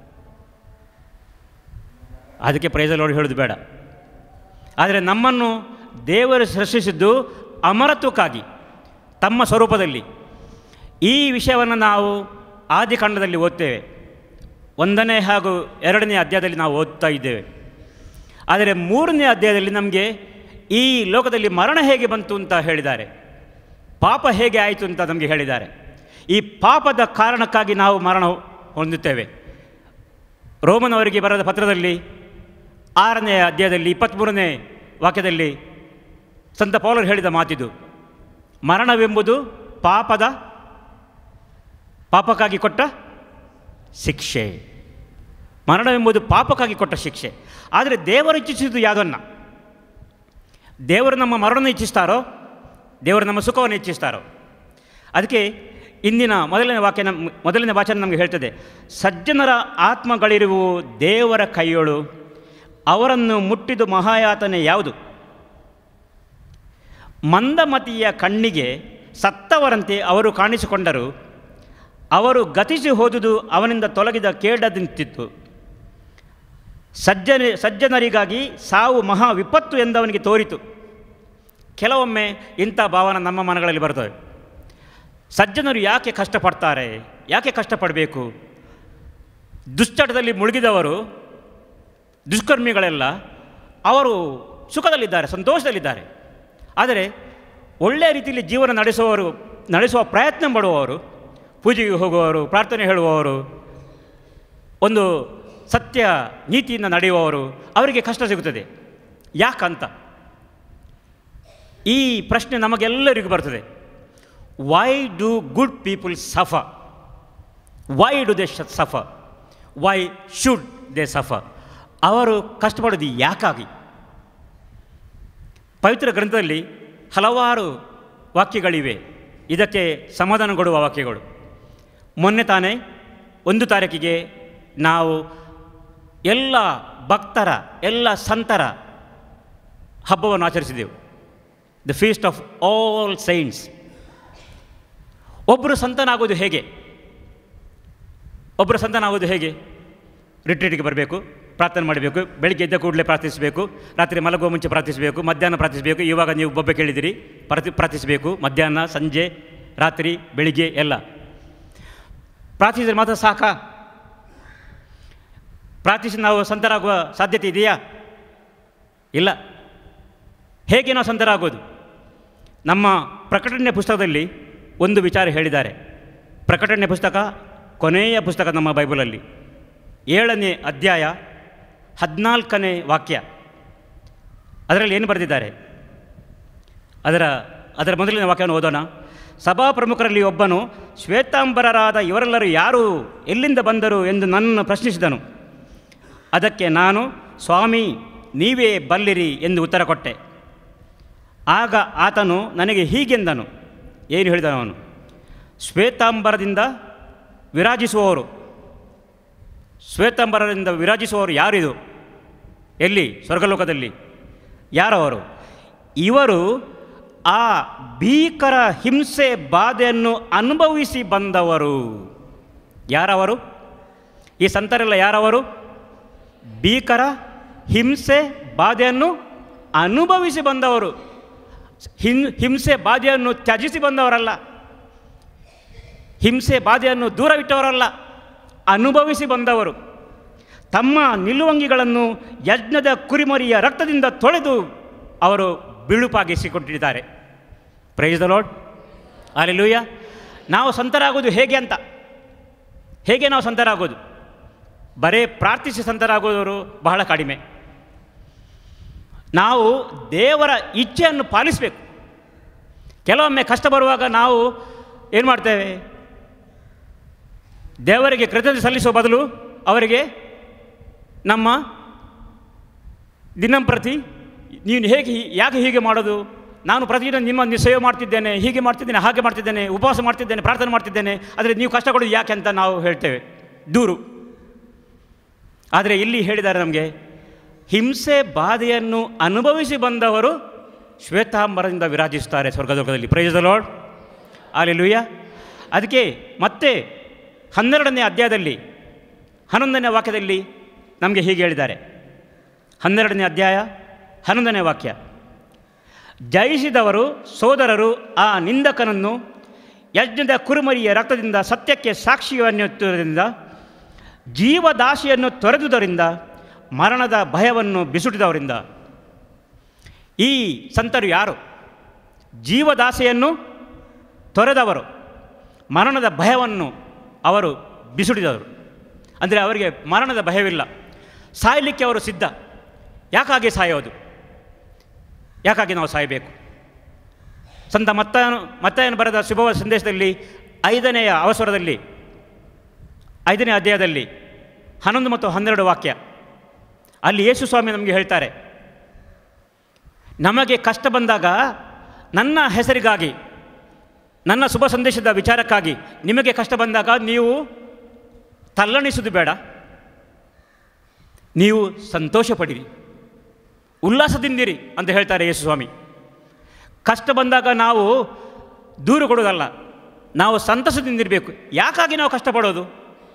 ಅದಕ್ಕೆ ಪ್ರೈಸ್ ದ ಲಾರ್ಡ್ ಹೇಳೋದು ಬೇಡ. ಆದರೆ ನಮ್ಮನ್ನು ದೇವರು ಸೃಷ್ಟಿಸಿದ್ದು ಅಮರತ್ವಕ್ಕಾಗಿ, ತಮ್ಮ ಸ್ವರೂಪದಲ್ಲಿ. ಈ ವಿಷಯವನ್ನು ನಾವು ಆದಿಕಾಂಡದಲ್ಲಿ ಓದ್ತೇವೆ. ಒಂದನೇ ಹಾಗೂ ಎರಡನೇ ಅಧ್ಯಾಯದಲ್ಲಿ ನಾವು ಓದ್ತಾ ಇದ್ದೇವೆ. ಆದರೆ ಮೂರನೇ ಅಧ್ಯಾಯದಲ್ಲಿ ನಮಗೆ ಈ ಲೋಕದಲ್ಲಿ ಮರಣ ಹೇಗೆ ಬಂತು ಅಂತ ಹೇಳಿದ್ದಾರೆ, ಪಾಪ ಹೇಗೆ ಆಯಿತು ಅಂತ ನಮಗೆ ಹೇಳಿದ್ದಾರೆ. ಈ ಪಾಪದ ಕಾರಣಕ್ಕಾಗಿ ನಾವು ಮರಣ ಹೊಂದುತ್ತೇವೆ. ರೋಮನವರಿಗೆ ಬರೆದ ಪತ್ರದಲ್ಲಿ ಆರನೇ ಅಧ್ಯಾಯದಲ್ಲಿ ಇಪ್ಪತ್ತ್ಮೂರನೇ ವಾಕ್ಯದಲ್ಲಿ ಸಂತ ಪೌಲರು ಹೇಳಿದ ಮಾತಿದು, ಮರಣವೆಂಬುದು ಪಾಪದ ಪಾಪಕ್ಕಾಗಿ ಕೊಟ್ಟ ಶಿಕ್ಷೆ. ಮರಣವೆಂಬುದು ಪಾಪಕ್ಕಾಗಿ ಕೊಟ್ಟ ಶಿಕ್ಷೆ. ಆದರೆ ದೇವರು ಇಚ್ಛಿಸಿದ್ದು ಯಾವುದನ್ನು? ದೇವರು ನಮ್ಮ ಮರಣವನ್ನು ಇಚ್ಛಿಸ್ತಾರೋ, ದೇವರು ನಮ್ಮ ಸುಖವನ್ನು ಇಚ್ಛಿಸ್ತಾರೋ? ಅದಕ್ಕೆ ಇಂದಿನ ಮೊದಲನೇ ವಾಕ್ಯ ನಮ್ಮ ಮೊದಲನೇ ವಾಚನ ನಮಗೆ ಹೇಳ್ತದೆ, ಸಜ್ಜನರ ಆತ್ಮಗಳಿರುವು ದೇವರ ಕೈಯೊಳು, ಅವರನ್ನು ಮುಟ್ಟಿದು ಮಹಾಯಾತನೆ ಯಾವುದು? ಮಂದಮತಿಯ ಕಣ್ಣಿಗೆ ಸತ್ತವರಂತೆ ಅವರು ಕಾಣಿಸಿಕೊಂಡರು, ಅವರು ಗತಿಸಿ ಹೋದುದು ಅವನಿಂದ ತೊಲಗಿದ ಕೇಡದಂತಿತ್ತು. ಸಜ್ಜನ ಸಜ್ಜನರಿಗಾಗಿ ಸಾವು ಮಹಾ ವಿಪತ್ತು ಎಂದವನಿಗೆ ತೋರಿತು. ಕೆಲವೊಮ್ಮೆ ಇಂಥ ಭಾವನೆ ನಮ್ಮ ಮನಗಳಲ್ಲಿ ಬರ್ತವೆ. ಸಜ್ಜನರು ಯಾಕೆ ಕಷ್ಟಪಡ್ತಾರೆ? ಯಾಕೆ ಕಷ್ಟಪಡಬೇಕು? ದುಶ್ಚಟದಲ್ಲಿ ಮುಳುಗಿದವರು, ದುಷ್ಕರ್ಮಿಗಳೆಲ್ಲ ಅವರು ಸುಖದಲ್ಲಿದ್ದಾರೆ, ಸಂತೋಷದಲ್ಲಿದ್ದಾರೆ. ಆದರೆ ಒಳ್ಳೆಯ ರೀತಿಯಲ್ಲಿ ಜೀವನ ನಡೆಸುವವರು, ನಡೆಸುವ ಪ್ರಯತ್ನ ಮಾಡುವವರು, ಪೂಜೆಗೆ ಹೋಗುವವರು, ಪ್ರಾರ್ಥನೆ ಹೇಳುವವರು, ಒಂದು ಸತ್ಯ ನೀತಿಯಿಂದ ನಡೆಯುವವರು, ಅವರಿಗೆ ಕಷ್ಟ ಸಿಗುತ್ತದೆ. ಯಾಕಂತ ಈ ಪ್ರಶ್ನೆ ನಮಗೆಲ್ಲರಿಗೂ ಬರ್ತದೆ. Why do good people suffer? Why do they suffer? Why should they suffer? ಅವರು ಕಷ್ಟಪಡೋದು ಯಾಕಾಗಿ? ಪವಿತ್ರ ಗ್ರಂಥದಲ್ಲಿ ಹಲವಾರು ವಾಕ್ಯಗಳಿವೆ ಇದಕ್ಕೆ ಸಮಾಧಾನ ಕೊಡುವ ವಾಕ್ಯಗಳು. ಮೊನ್ನೆ ತಾನೇ ಒಂದು ತಾರೀಕಿಗೆ ನಾವು ಎಲ್ಲ ಭಕ್ತರ, ಎಲ್ಲ ಸಂತರ ಹಬ್ಬವನ್ನು ಆಚರಿಸಿದೆವು, the feast of all saints. ಒಬ್ಬರು ಸಂತನಾಗೋದು ಹೇಗೆ? ಒಬ್ಬರು ಸಂತನಾಗೋದು ಹೇಗೆ? ರಿಟ್ರೀಟ್ಗೆ ಬರಬೇಕು, ಪ್ರಾರ್ಥನೆ ಮಾಡಬೇಕು, ಬೆಳಿಗ್ಗೆ ಎದ್ದ ಕೂಡಲೇ ಪ್ರಾರ್ಥಿಸಬೇಕು, ರಾತ್ರಿ ಮಲಗುವ ಮುಂಚೆ ಪ್ರಾರ್ಥಿಸಬೇಕು, ಮಧ್ಯಾಹ್ನ ಪ್ರಾರ್ಥಿಸಬೇಕು. ಇವಾಗ ನೀವು ಬೊಬ್ಬೆ ಕೇಳಿದಿರಿ, ಪ್ರಾರ್ಥಿ ಪ್ರಾರ್ಥಿಸಬೇಕು ಮಧ್ಯಾಹ್ನ, ಸಂಜೆ, ರಾತ್ರಿ, ಬೆಳಿಗ್ಗೆ ಎಲ್ಲ ಪ್ರಾರ್ಥಿಸಿದ್ರೆ ಮಾತ್ರ ಸಾಕಾ? ಪ್ರಾರ್ಥಿಸಿ ನಾವು ಸಂತರಾಗುವ ಸಾಧ್ಯತೆ ಇದೆಯಾ? ಇಲ್ಲ. ಹೇಗೆ ನಾವು ಸಂತರಾಗೋದು? ನಮ್ಮ ಪ್ರಕಟಣೆ ಪುಸ್ತಕದಲ್ಲಿ ಒಂದು ವಿಚಾರ ಹೇಳಿದ್ದಾರೆ. ಪ್ರಕಟಣೆ ಪುಸ್ತಕ ಕೊನೆಯ ಪುಸ್ತಕ ನಮ್ಮ ಬೈಬಲಲ್ಲಿ ಏಳನೇ ಅಧ್ಯಾಯ ಹದಿನಾಲ್ಕನೇ ವಾಕ್ಯ. ಅದರಲ್ಲಿ ಏನು ಬರೆದಿದ್ದಾರೆ? ಅದರ ಅದರ ಮೊದಲಿನ ವಾಕ್ಯವನ್ನು ಓದೋಣ. ಸಭಾ ಪ್ರಮುಖರಲ್ಲಿ ಒಬ್ಬನು, ಶ್ವೇತಾಂಬರರಾದ ಇವರೆಲ್ಲರೂ ಯಾರು, ಎಲ್ಲಿಂದ ಬಂದರು ಎಂದು ನನ್ನನ್ನು ಪ್ರಶ್ನಿಸಿದನು. ಅದಕ್ಕೆ ನಾನು, ಸ್ವಾಮಿ ನೀವೇ ಬಲ್ಲಿರಿ ಎಂದು ಉತ್ತರ ಕೊಟ್ಟೆ. ಆಗ ಆತನು ನನಗೆ ಹೀಗೆಂದನು. ಏನು ಹೇಳಿದನು ಅವನು? ಶ್ವೇತಾಂಬರದಿಂದ ವಿರಾಜಿಸುವವರು, ಶ್ವೇತಾಂಬರದಿಂದ ವಿರಾಜಿಸುವವರು ಯಾರಿದು? ಎಲ್ಲಿ? ಸ್ವರ್ಗಲೋಕದಲ್ಲಿ. ಯಾರವರು? ಇವರು ಆ ಭೀಕರ ಹಿಂಸೆ ಬಾಧೆಯನ್ನು ಅನುಭವಿಸಿ ಬಂದವರು. ಯಾರವರು? ಈ ಸಂತರೆಲ್ಲ ಯಾರವರು? ಭೀಕರ ಹಿಂಸೆ ಬಾಧೆಯನ್ನು ಅನುಭವಿಸಿ ಬಂದವರು. ಹಿಂ ಹಿಂಸೆ ಬಾಧೆಯನ್ನು ತ್ಯಜಿಸಿ ಬಂದವರಲ್ಲ, ಹಿಂಸೆ ಬಾಧೆಯನ್ನು ದೂರವಿಟ್ಟವರಲ್ಲ, ಅನುಭವಿಸಿ ಬಂದವರು. ತಮ್ಮ ನಿಲುವಂಗಿಗಳನ್ನು ಯಜ್ಞದ ಕುರಿಮರಿಯ ರಕ್ತದಿಂದ ತೊಳೆದು ಅವರು ಬಿಳುಪಾಗಿಸಿಕೊಂಡಿದ್ದಾರೆ. Praise the lord, hallelujah. ನಾವು ಸಂತರಾಗೋದು ಹೇಗೆ ಅಂತ? ಹೇಗೆ ನಾವು ಸಂತರಾಗೋದು? ಬರೇ ಪ್ರಾರ್ಥಿಸಿ ಸಂತರಾಗೋದವರು ಬಹಳ ಕಡಿಮೆ. ನಾವು ದೇವರ ಇಚ್ಛೆಯನ್ನು ಪಾಲಿಸಬೇಕು. ಕೆಲವೊಮ್ಮೆ ಕಷ್ಟ ಬರುವಾಗ ನಾವು ಏನು ಮಾಡ್ತೇವೆ? ದೇವರಿಗೆ ಕೃತಜ್ಞತೆ ಸಲ್ಲಿಸುವ ಬದಲು ಅವರಿಗೆ ನಮ್ಮ ದಿನಂಪ್ರತಿ ನೀನು ಹೇಗೆ, ಯಾಕೆ ಹೀಗೆ ಮಾಡೋದು, ನಾನು ಪ್ರತಿದಿನ ನಿಮ್ಮ ಸೇವೆ ಮಾಡ್ತಿದ್ದೇನೆ, ಹೀಗೆ ಮಾಡ್ತಿದ್ದೇನೆ, ಹಾಗೆ ಮಾಡ್ತಿದ್ದೇನೆ, ಉಪವಾಸ ಮಾಡ್ತಿದ್ದೇನೆ, ಪ್ರಾರ್ಥನೆ ಮಾಡ್ತಿದ್ದೇನೆ, ಆದರೆ ನೀವು ಕಷ್ಟ ಕೊಡೋದು ಯಾಕೆ ಅಂತ ನಾವು ಹೇಳ್ತೇವೆ, ದೂರು. ಆದರೆ ಇಲ್ಲಿ ಹೇಳಿದ್ದಾರೆ ನಮಗೆ, ಹಿಂಸೆ ಬಾಧೆಯನ್ನು ಅನುಭವಿಸಿ ಬಂದವರು ಶ್ವೇತಾಂಬರದಿಂದ ವಿರಾಜಿಸುತ್ತಾರೆ ಸ್ವರ್ಗಲೋಕದಲ್ಲಿ. Praise the lord, hallelujah. ಅದಕ್ಕೆ ಮತ್ತೆ ಹನ್ನೆರಡನೇ ಅಧ್ಯಾಯದಲ್ಲಿ ಹನ್ನೊಂದನೇ ವಾಕ್ಯದಲ್ಲಿ ನಮಗೆ ಹೀಗೆ ಹೇಳಿದ್ದಾರೆ. ಹನ್ನೆರಡನೇ ಅಧ್ಯಾಯ ಹನ್ನೊಂದನೇ ವಾಕ್ಯ, ಜಯಿಸಿದವರು ಸೋದರರು ಆ ನಿಂದಕನನ್ನು ಯಜ್ಞದ ಕುರುಮರಿಯ ರಕ್ತದಿಂದ ಸತ್ಯಕ್ಕೆ ಸಾಕ್ಷಿಯನ್ನುತ್ತರಿಂದ ಜೀವದಾಶಿಯನ್ನು ತೊರೆದುದರಿಂದ ಮರಣದ ಭಯವನ್ನು ಬಿಸುಟಿದವರಿಂದ. ಈ ಸಂತರು ಯಾರು? ಜೀವದಾಸೆಯನ್ನು ತೊರೆದವರು, ಮರಣದ ಭಯವನ್ನು ಅವರು ಬಿಸುಟಿದವರು. ಅಂದರೆ ಅವರಿಗೆ ಮರಣದ ಭಯವಿಲ್ಲ, ಸಾಯಲಿಕ್ಕೆ ಅವರು ಸಿದ್ಧ. ಯಾಕಾಗಿ ಸಾಯೋದು? ಯಾಕಾಗಿ ನಾವು ಸಾಯಬೇಕು? ಸಂತ ಮತ್ತಾಯನು ಮತ್ತಾಯನು ಬರೆದ ಶುಭವ ಸಂದೇಶದಲ್ಲಿ ಐದನೆಯ ಅವಸರದಲ್ಲಿ ಐದನೇ ಅಧ್ಯಾಯದಲ್ಲಿ ಹನ್ನೊಂದು ಮತ್ತು ಹನ್ನೆರಡು ವಾಕ್ಯ, ಅಲ್ಲಿ ಯೇಸು ಸ್ವಾಮಿ ನಮಗೆ ಹೇಳ್ತಾರೆ, ನಮಗೆ ಕಷ್ಟ ಬಂದಾಗ ನನ್ನ ಹೆಸರಿಗಾಗಿ, ನನ್ನ ಶುಭ ಸಂದೇಶದ ವಿಚಾರಕ್ಕಾಗಿ ನಿಮಗೆ ಕಷ್ಟ ಬಂದಾಗ ನೀವು ತಲ್ಲಣಿಸುವುದು ಬೇಡ, ನೀವು ಸಂತೋಷ ಪಡಿರಿ, ಉಲ್ಲಾಸದಿಂದಿರಿ ಅಂತ ಹೇಳ್ತಾರೆ ಯೇಸು ಸ್ವಾಮಿ. ಕಷ್ಟ ಬಂದಾಗ ನಾವು ದೂರು ಕೊಡೋದಲ್ಲ, ನಾವು ಸಂತಸದಿಂದಿರಬೇಕು. ಯಾಕಾಗಿ ನಾವು ಕಷ್ಟಪಡೋದು?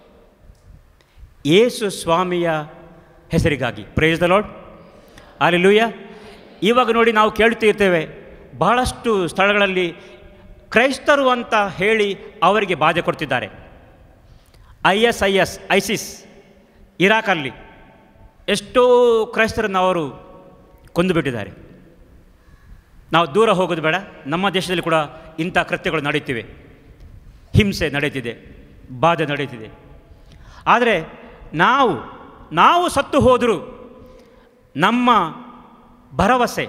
ಯೇಸು ಸ್ವಾಮಿಯ ಹೆಸರಿಗಾಗಿ. Praise the lord, hallelujah. ಇವಾಗ ನೋಡಿ, ನಾವು ಕೇಳುತ್ತಿರ್ತೇವೆ ಬಹಳಷ್ಟು ಸ್ಥಳಗಳಲ್ಲಿ ಕ್ರೈಸ್ತರು ಅಂತ ಹೇಳಿ ಅವರಿಗೆ ಬಾಧೆ ಕೊಡ್ತಿದ್ದಾರೆ. I S I S ISIS ಇರಾಕಲ್ಲಿ ಎಷ್ಟೋ ಕ್ರೈಸ್ತರನ್ನು ಅವರು ಕೊಂದುಬಿಟ್ಟಿದ್ದಾರೆ. ನಾವು ದೂರ ಹೋಗೋದು ಬೇಡ, ನಮ್ಮ ದೇಶದಲ್ಲಿ ಕೂಡ ಇಂಥ ಕೃತ್ಯಗಳು ನಡೀತಿವೆ, ಹಿಂಸೆ ನಡೀತಿದೆ, ಬಾಧೆ ನಡೀತಿದೆ. ಆದರೆ ನಾವು ನಾವು ಸತ್ತು ಹೋದರೂ ನಮ್ಮ ಭರವಸೆ,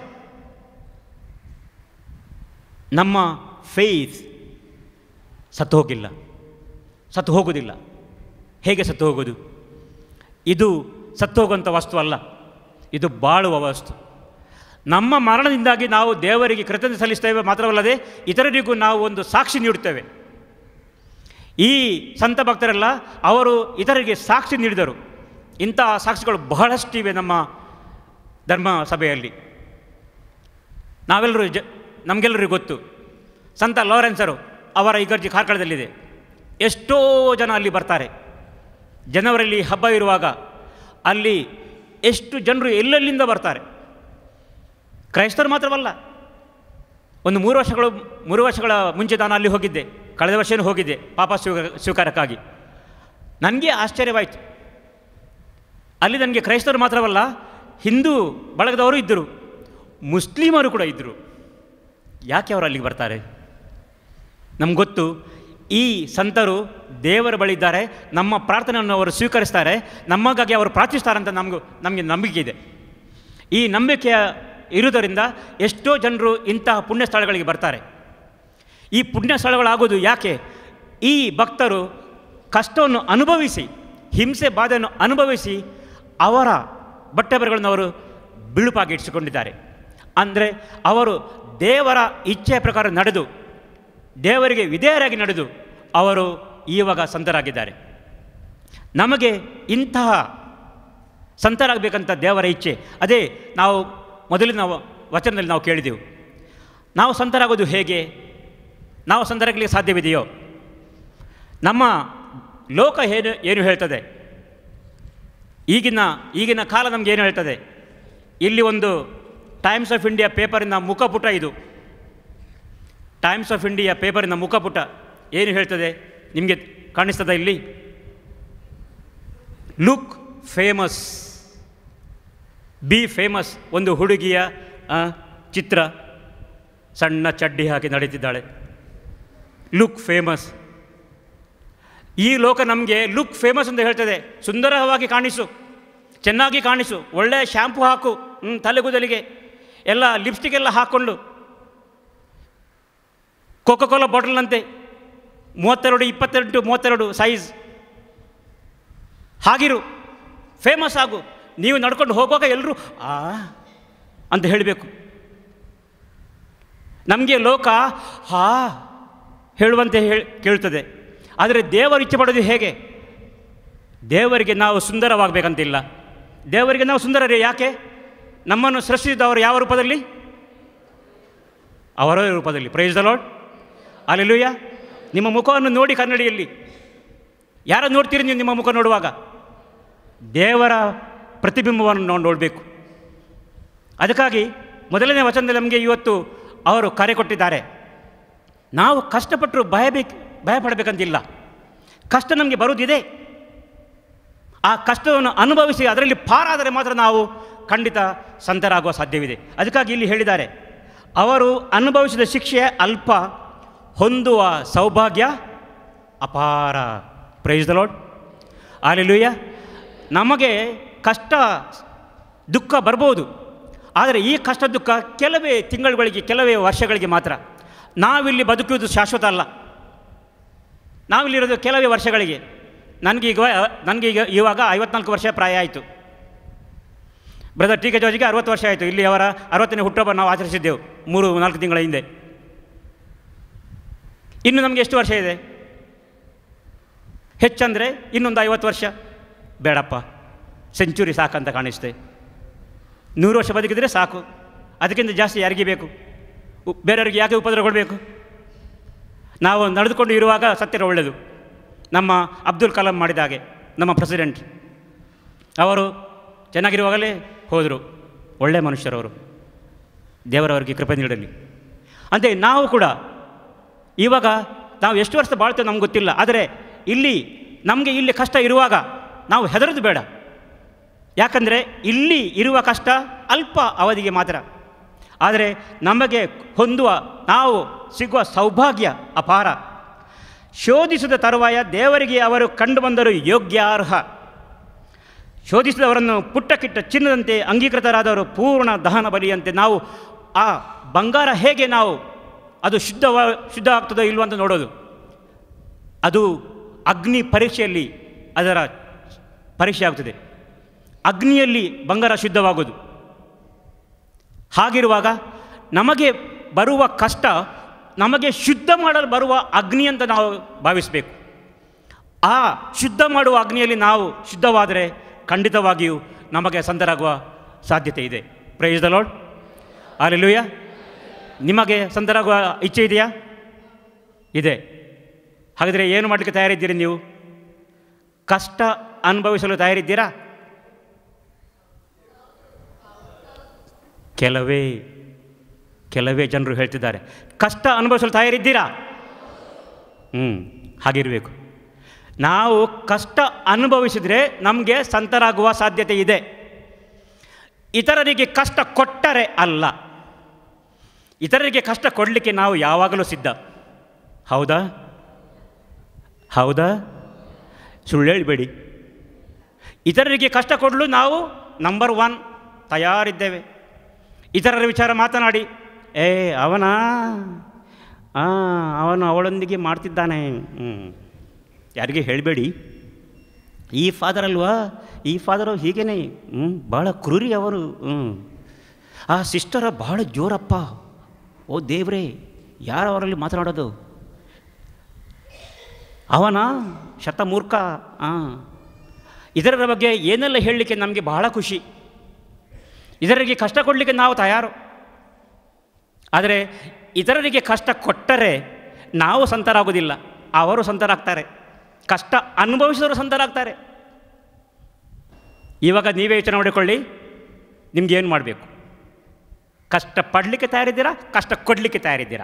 ನಮ್ಮ ಫೇತ್ ಸತ್ತು ಹೋಗಿಲ್ಲ, ಸತ್ತು ಹೋಗುವುದಿಲ್ಲ. ಹೇಗೆ ಸತ್ತು ಹೋಗೋದು? ಇದು ಸತ್ತು ಹೋಗುವಂಥ ವಸ್ತು ಅಲ್ಲ, ಇದು ಬಾಳುವ ವಸ್ತು. ನಮ್ಮ ಮರಣದಿಂದಾಗಿ ನಾವು ದೇವರಿಗೆ ಕೃತಜ್ಞತೆ ಸಲ್ಲಿಸ್ತೇವೆ, ಮಾತ್ರವಲ್ಲದೆ ಇತರರಿಗೂ ನಾವು ಒಂದು ಸಾಕ್ಷಿ ನೀಡುತ್ತೇವೆ. ಈ ಸಂತ ಭಕ್ತರೆಲ್ಲ ಅವರು ಇತರರಿಗೆ ಸಾಕ್ಷಿ ನೀಡಿದರು. ಇಂಥ ಸಾಕ್ಷಿಗಳು ಬಹಳಷ್ಟಿವೆ ನಮ್ಮ ಧರ್ಮ ಸಭೆಯಲ್ಲಿ. ನಾವೆಲ್ಲರೂ ಜ ನಮಗೆಲ್ಲರಿಗೂ ಗೊತ್ತು, ಸಂತ ಲಾರೆನ್ಸರು ಅವರ ಇಗರ್ಜಿ ಕಾರ್ಕಳದಲ್ಲಿದೆ. ಎಷ್ಟೋ ಜನ ಅಲ್ಲಿ ಬರ್ತಾರೆ. ಜನವರಿಯಲ್ಲಿ ಹಬ್ಬ ಇರುವಾಗ ಅಲ್ಲಿ ಎಷ್ಟು ಜನರು ಎಲ್ಲೆಲ್ಲಿಂದ ಬರ್ತಾರೆ. ಕ್ರೈಸ್ತರು ಮಾತ್ರವಲ್ಲ, ಒಂದು ಮೂರು ವರ್ಷಗಳು ಮೂರು ವರ್ಷಗಳ ಮುಂಚೆ ನಾನು ಅಲ್ಲಿ ಹೋಗಿದ್ದೆ, ಕಳೆದ ವರ್ಷವೂ ಹೋಗಿದ್ದೆ ಪಾಪ ಸ್ವೀಕಾರ ಸ್ವೀಕಾರಕ್ಕಾಗಿ. ನನಗೆ ಆಶ್ಚರ್ಯವಾಯಿತು. ಅಲ್ಲಿ ನನಗೆ ಕ್ರೈಸ್ತರು ಮಾತ್ರವಲ್ಲ, ಹಿಂದೂ ಬಳಗದವರು ಇದ್ದರು, ಮುಸ್ಲಿಮರು ಕೂಡ ಇದ್ದರು. ಯಾಕೆ ಅವರು ಅಲ್ಲಿಗೆ ಬರ್ತಾರೆ? ನಮ್ಗೆ ಗೊತ್ತು ಈ ಸಂತರು ದೇವರ ಬಳಿ ಇದ್ದಾರೆ, ನಮ್ಮ ಪ್ರಾರ್ಥನೆಯನ್ನು ಅವರು ಸ್ವೀಕರಿಸ್ತಾರೆ, ನಮಗಾಗಿ ಅವರು ಪ್ರಾರ್ಥಿಸ್ತಾರೆ ಅಂತ ನಮಗೂ ನಮಗೆ ನಂಬಿಕೆ ಇದೆ. ಈ ನಂಬಿಕೆಯ ಇರುವುದರಿಂದ ಎಷ್ಟೋ ಜನರು ಇಂತಹ ಪುಣ್ಯ ಸ್ಥಳಗಳಿಗೆ ಬರ್ತಾರೆ. ಈ ಪುಣ್ಯ ಸ್ಥಳಗಳಾಗೋದು ಯಾಕೆ? ಈ ಭಕ್ತರು ಕಷ್ಟವನ್ನು ಅನುಭವಿಸಿ, ಹಿಂಸೆ ಬಾಧೆಯನ್ನು ಅನುಭವಿಸಿ ಅವರ ಬಟ್ಟೆ ಬರೆಗಳನ್ನು ಅವರು ಬಿಳುಪಾಗಿ ಇರಿಸಿಕೊಂಡಿದ್ದಾರೆ. ಅಂದರೆ ಅವರು ದೇವರ ಇಚ್ಛೆಯ ಪ್ರಕಾರ ನಡೆದು, ದೇವರಿಗೆ ವಿಧೇಯರಾಗಿ ನಡೆದು ಅವರು ಈವಾಗ ಸಂತರಾಗಿದ್ದಾರೆ. ನಮಗೆ ಇಂತಹ ಸಂತರಾಗಬೇಕಂತ ದೇವರ ಇಚ್ಛೆ. ಅದೇ ನಾವು ಮೊದಲಿನ ವಚನದಲ್ಲಿ ನಾವು ಕೇಳಿದೆವು, ನಾವು ಸಂತರಾಗೋದು ಹೇಗೆ? ನಾವು ಸಂತರಾಗಲಿಕ್ಕೆ ಸಾಧ್ಯವಿದೆಯೋ? ನಮ್ಮ ಲೋಕ ಏನು ಏನು ಹೇಳ್ತದೆ? ಈಗಿನ ಈಗಿನ ಕಾಲ ನಮಗೆ ಏನು ಹೇಳ್ತದೆ? ಇಲ್ಲಿ ಒಂದು ಟೈಮ್ಸ್ ಆಫ್ ಇಂಡಿಯಾ ಪೇಪರಿನ ಮುಖಪುಟ, ಇದು ಟೈಮ್ಸ್ ಆಫ್ ಇಂಡಿಯಾ ಪೇಪರಿನ ಮುಖಪುಟ ಏನು ಹೇಳ್ತದೆ ನಿಮಗೆ ಕಾಣಿಸ್ತದ? ಇಲ್ಲಿ ಲುಕ್ ಫೇಮಸ್, ಬಿ ಫೇಮಸ್. ಒಂದು ಹುಡುಗಿಯ ಚಿತ್ರ, ಸಣ್ಣ ಚಡ್ಡಿ ಹಾಕಿ ನಡೀತಿದ್ದಾಳೆ. Look famous. ಈ ಲೋಕ ನಮಗೆ ಲುಕ್ ಫೇಮಸ್ ಅಂತ ಹೇಳ್ತದೆ. ಸುಂದರವಾಗಿ ಕಾಣಿಸು, ಚೆನ್ನಾಗಿ ಕಾಣಿಸು, ಒಳ್ಳೆಯ ಶ್ಯಾಂಪು ಹಾಕು, ತಲೆಗೂದಲಿಗೆ ಎಲ್ಲ ಲಿಪ್ಸ್ಟಿಕ್ ಎಲ್ಲ ಹಾಕ್ಕೊಂಡು ಕೋಕೋ ಕೋಲಾ ಬಾಟಲ್ನಂತೆ ಮೂವತ್ತೆರಡು ಇಪ್ಪತ್ತೆಂಟು ಮೂವತ್ತೆರಡು ಸೈಜ್ ಹಾಗಿರು, ಫೇಮಸ್ ಆಗು. ನೀವು ನಡ್ಕೊಂಡು ಹೋಗುವಾಗ ಎಲ್ಲರೂ ಆ ಅಂತ ಹೇಳಬೇಕು. ನಮಗೆ ಲೋಕ ಹಾ ಹೇಳುವಂತೆ ಹೇಳಿ ಕೇಳ್ತದೆ. ಆದರೆ ದೇವರು ಇಚ್ಛೆ ಪಡೋದು ಹೇಗೆ? ದೇವರಿಗೆ ನಾವು ಸುಂದರವಾಗಬೇಕಂತಿಲ್ಲ. ದೇವರಿಗೆ ನಾವು ಸುಂದರರೇ. ಯಾಕೆ? ನಮ್ಮನ್ನು ಸೃಷ್ಟಿಸಿದವರು ಯಾವ ರೂಪದಲ್ಲಿ? ಅವರ ರೂಪದಲ್ಲಿ. Praise the lord. ಹಲ್ಲೆಲೂಯ. ನಿಮ್ಮ ಮುಖವನ್ನು ನೋಡಿ ಕನ್ನಡಿಯಲ್ಲಿ. ಯಾರು ನೋಡ್ತೀರಿ ನೀವು? ನಿಮ್ಮ ಮುಖ ನೋಡುವಾಗ ದೇವರ ಪ್ರತಿಬಿಂಬವನ್ನು ನಾವು ನೋಡಬೇಕು. ಅದಕ್ಕಾಗಿ ಮೊದಲನೇ ವಚನದಲ್ಲಿ ನಮಗೆ ಇವತ್ತು ಅವರು ಕರೆ ಕೊಟ್ಟಿದ್ದಾರೆ. ನಾವು ಕಷ್ಟಪಟ್ಟರು ಭಯಬೇಕು ಭಯಪಡಬೇಕಂತಿಲ್ಲ. ಕಷ್ಟ ನಮಗೆ ಬರುವುದಿದೆ. ಆ ಕಷ್ಟವನ್ನು ಅನುಭವಿಸಿ ಅದರಲ್ಲಿ ಪಾರಾದರೆ ಮಾತ್ರ ನಾವು ಖಂಡಿತ ಸಂತರಾಗುವ ಸಾಧ್ಯವಿದೆ. ಅದಕ್ಕಾಗಿ ಇಲ್ಲಿ ಹೇಳಿದ್ದಾರೆ, ಅವರು ಅನುಭವಿಸಿದ ಶಿಕ್ಷೆ ಅಲ್ಪ, ಹೊಂದುವ ಸೌಭಾಗ್ಯ ಅಪಾರ. Praise the lord. ಹಲ್ಲೆಲೂಯ. ನಮಗೆ ಕಷ್ಟ ದುಃಖ ಬರ್ಬೋದು, ಆದರೆ ಈ ಕಷ್ಟ ದುಃಖ ಕೆಲವೇ ತಿಂಗಳುಗಳಿಗೆ, ಕೆಲವೇ ವರ್ಷಗಳಿಗೆ ಮಾತ್ರ. ನಾವಿಲ್ಲಿ ಬದುಕುವುದು ಶಾಶ್ವತ ಅಲ್ಲ. ನಾವಿಲ್ಲಿರೋದು ಕೆಲವೇ ವರ್ಷಗಳಿಗೆ. ನನಗೀಗ ನನಗೀಗ ಇವಾಗ ಐವತ್ನಾಲ್ಕು ವರ್ಷ ಪ್ರಾಯ ಆಯಿತು. ಬ್ರದರ್ ಟಿ ಕೆ ಜಾರ್ಜ್ಗೆ ಅರವತ್ತು ವರ್ಷ ಆಯಿತು. ಇಲ್ಲಿ ಅವರ ಅರವತ್ತನೇ ಹುಟ್ಟುಹಬ್ಬ ನಾವು ಆಚರಿಸಿದ್ದೆವು ಮೂರು ನಾಲ್ಕು ತಿಂಗಳ ಹಿಂದೆ. ಇನ್ನು ನಮಗೆ ಎಷ್ಟು ವರ್ಷ ಇದೆ? ಹೆಚ್ಚಂದರೆ ಇನ್ನೊಂದು ಐವತ್ತು ವರ್ಷ. ಬೇಡಪ್ಪ, ಸೆಂಚುರಿ ಸಾಕಂತ ಕಾಣಿಸುತ್ತೆ. ನೂರು ವರ್ಷ ಬದುಕಿದರೆ ಸಾಕು. ಅದಕ್ಕಿಂತ ಜಾಸ್ತಿ ಯಾರಿಗೆ ಬೇಕು? ಬೇರೆಯವ್ರಿಗೆ ಯಾಕೆ ಉಪದ್ರ ಕೊಡಬೇಕು? ನಾವು ನಡೆದುಕೊಂಡು ಇರುವಾಗ ಸತ್ಯರ ಒಳ್ಳೆಯದು. ನಮ್ಮ ಅಬ್ದುಲ್ ಕಲಾಂ ಮಾಡಿದ ಹಾಗೆ, ನಮ್ಮ ಪ್ರೆಸಿಡೆಂಟ್ ಅವರು ಚೆನ್ನಾಗಿರುವಾಗಲೇ ಹೋದರು. ಒಳ್ಳೆಯ ಮನುಷ್ಯರವರು, ದೇವರವರಿಗೆ ಕೃಪೆ ನೀಡಲಿ. ಅಂತೆ ನಾವು ಕೂಡ ಇವಾಗ ನಾವು ಎಷ್ಟು ವರ್ಷ ಬಾಳ್ತೇವೆ ನಮ್ಗೆ ಗೊತ್ತಿಲ್ಲ. ಆದರೆ ಇಲ್ಲಿ ನಮಗೆ ಇಲ್ಲಿ ಕಷ್ಟ ಇರುವಾಗ ನಾವು ಹೆದರೋದು ಬೇಡ. ಯಾಕಂದರೆ ಇಲ್ಲಿ ಇರುವ ಕಷ್ಟ ಅಲ್ಪ ಅವಧಿಗೆ ಮಾತ್ರ. ಆದರೆ ನಮಗೆ ಹೊಂದುವ, ನಾವು ಸಿಗುವ ಸೌಭಾಗ್ಯ ಅಪಾರ. ಶೋಧಿಸಿದ ತರುವಾಯ ದೇವರಿಗೆ ಅವರು ಕಂಡು ಬಂದರು ಯೋಗ್ಯಾರ್ಹ. ಶೋಧಿಸಿದವರನ್ನು ಪುಟ್ಟಕ್ಕಿಟ್ಟ ಚಿನ್ನದಂತೆ ಅಂಗೀಕೃತರಾದವರು ಪೂರ್ಣ ದಹನ ಬಲಿಯಂತೆ. ನಾವು ಆ ಬಂಗಾರ ಹೇಗೆ ನಾವು ಅದು ಶುದ್ಧವ ಶುದ್ಧ ಆಗ್ತದೋ ಇಲ್ವೋ ಅಂತ ನೋಡೋದು. ಅದು ಅಗ್ನಿ ಪರೀಕ್ಷೆಯಲ್ಲಿ ಅದರ ಪರೀಕ್ಷೆ ಆಗ್ತದೆ. ಅಗ್ನಿಯಲ್ಲಿ ಬಂಗಾರ ಶುದ್ಧವಾಗೋದು. ಹಾಗಿರುವಾಗ ನಮಗೆ ಬರುವ ಕಷ್ಟ ನಮಗೆ ಶುದ್ಧ ಮಾಡಲು ಬರುವ ಅಗ್ನಿ ಅಂತ ನಾವು ಭಾವಿಸಬೇಕು. ಆ ಶುದ್ಧ ಮಾಡುವ ಅಗ್ನಿಯಲ್ಲಿ ನಾವು ಶುದ್ಧವಾದರೆ ಖಂಡಿತವಾಗಿಯೂ ನಮಗೆ ಸಂತರಾಗುವ ಸಾಧ್ಯತೆ ಇದೆ. Praise the lord. ಹಲ್ಲೆಲೂಯಾ. ನಿಮಗೆ ಸಂತರಾಗುವ ಇಚ್ಛೆ ಇದೆಯಾ? ಇದೆ. ಹಾಗಾದರೆ ಏನು ಮಾಡಲಿಕ್ಕೆ ತಯಾರಿದ್ದೀರಿ ನೀವು? ಕಷ್ಟ ಅನುಭವಿಸಲು ತಯಾರಿದ್ದೀರಾ? ಕೆಲವೇ ಕೆಲವೇ ಜನರು ಹೇಳ್ತಿದ್ದಾರೆ, ಕಷ್ಟ ಅನುಭವಿಸಲು ತಯಾರಿದ್ದೀರಾ? ಹ್ಞೂ ಹಾಗಿರಬೇಕು. ನಾವು ಕಷ್ಟ ಅನುಭವಿಸಿದರೆ ನಮಗೆ ಸಂತರಾಗುವ ಸಾಧ್ಯತೆ ಇದೆ. ಇತರರಿಗೆ ಕಷ್ಟ ಕೊಟ್ಟರೆ ಅಲ್ಲ. ಇತರರಿಗೆ ಕಷ್ಟ ಕೊಡಲಿಕ್ಕೆ ನಾವು ಯಾವಾಗಲೂ ಸಿದ್ಧ. ಹೌದಾ ಹೌದಾ ಸುಳ್ಳು ಹೇಳಬೇಡಿ. ಇತರರಿಗೆ ಕಷ್ಟ ಕೊಡಲು ನಾವು ನಂಬರ್ ಒನ್ ತಯಾರಿದ್ದೇವೆ. ಇತರರ ವಿಚಾರ ಮಾತನಾಡಿ, ಏ ಅವನಾ ಹಾಂ ಅವನು ಅವಳೊಂದಿಗೆ ಮಾಡ್ತಿದ್ದಾನೆ, ಹ್ಞೂ ಯಾರಿಗೆ ಹೇಳಬೇಡಿ. ಈ ಫಾದರ್ ಅಲ್ವಾ, ಈ ಫಾದರು ಹೀಗೇನೆ, ಹ್ಞೂ ಭಾಳ ಕ್ರೂರಿ ಅವರು, ಹ್ಞೂ ಆ ಸಿಸ್ಟರ ಭಾಳ ಜೋರಪ್ಪ, ಓ ದೇವ್ರೇ ಯಾರು ಅವರಲ್ಲಿ ಮಾತನಾಡೋದು, ಅವನ ಶತಮೂರ್ಖ. ಹಾಂ ಇದರ ಬಗ್ಗೆ ಏನೆಲ್ಲ ಹೇಳಲಿಕ್ಕೆ ನಮಗೆ ಬಹಳ ಖುಷಿ. ಇದರಿಗೆ ಕಷ್ಟ ಕೊಡಲಿಕ್ಕೆ ನಾವು ತಯಾರು. ಆದರೆ ಇತರರಿಗೆ ಕಷ್ಟ ಕೊಟ್ಟರೆ ನಾವು ಸಂತರಾಗೋದಿಲ್ಲ, ಅವರು ಸಂತರಾಗ್ತಾರೆ. ಕಷ್ಟ ಅನುಭವಿಸಿದವರು ಸಂತರಾಗ್ತಾರೆ. ಇವಾಗ ನೀವೇ ಯೋಚನೆ ಮಾಡಿಕೊಳ್ಳಿ, ನಿಮ್ಗೇನು ಮಾಡಬೇಕು? ಕಷ್ಟ ಪಡಲಿಕ್ಕೆ ತಯಾರಿದ್ದೀರಾ, ಕಷ್ಟ ಕೊಡಲಿಕ್ಕೆ ತಯಾರಿದ್ದೀರಾ?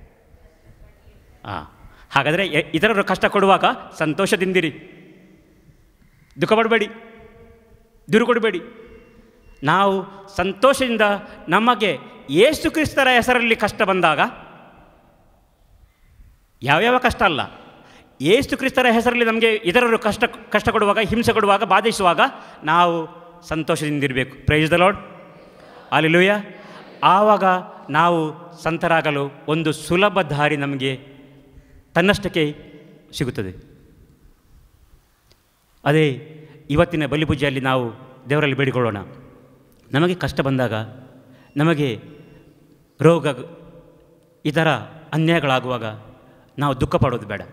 ಹಾಂ ಹಾಗಾದರೆ ಇತರರು ಕಷ್ಟ ಕೊಡುವಾಗ ಸಂತೋಷದಿಂದಿರಿ, ದುಃಖ ಪಡಬೇಡಿ, ದೂರು ಕೊಡಬೇಡಿ. ನಾವು ಸಂತೋಷದಿಂದ ನಮಗೆ ಯೇಸು ಕ್ರಿಸ್ತರ ಹೆಸರಲ್ಲಿ ಕಷ್ಟ ಬಂದಾಗ, ಯಾವ್ಯಾವ ಕಷ್ಟ ಅಲ್ಲ, ಯೇಸು ಕ್ರಿಸ್ತರ ಹೆಸರಲ್ಲಿ ನಮಗೆ ಇತರರು ಕಷ್ಟ ಕಷ್ಟ ಕೊಡುವಾಗ, ಹಿಂಸೆ ಕೊಡುವಾಗ, ಬಾಧಿಸುವಾಗ ನಾವು ಸಂತೋಷದಿಂದಿರಬೇಕು. Praise the lord, hallelujah. ಆವಾಗ ನಾವು ಸಂತರಾಗಲು ಒಂದು ಸುಲಭ ದಾರಿ ನಮಗೆ ತನ್ನಷ್ಟಕ್ಕೆ ಸಿಗುತ್ತದೆ. ಅದೇ ಇವತ್ತಿನ ಬಲಿಪೂಜೆಯಲ್ಲಿ ನಾವು ದೇವರಲ್ಲಿ ಬೇಡಿಕೊಳ್ಳೋಣ. ನಮಗೆ ಕಷ್ಟ ಬಂದಾಗ, ನಮಗೆ ರೋಗ ಈ ಥರ ಅನ್ಯಾಯಗಳಾಗುವಾಗ ನಾವು ದುಃಖ ಪಡೋದು ಬೇಡ.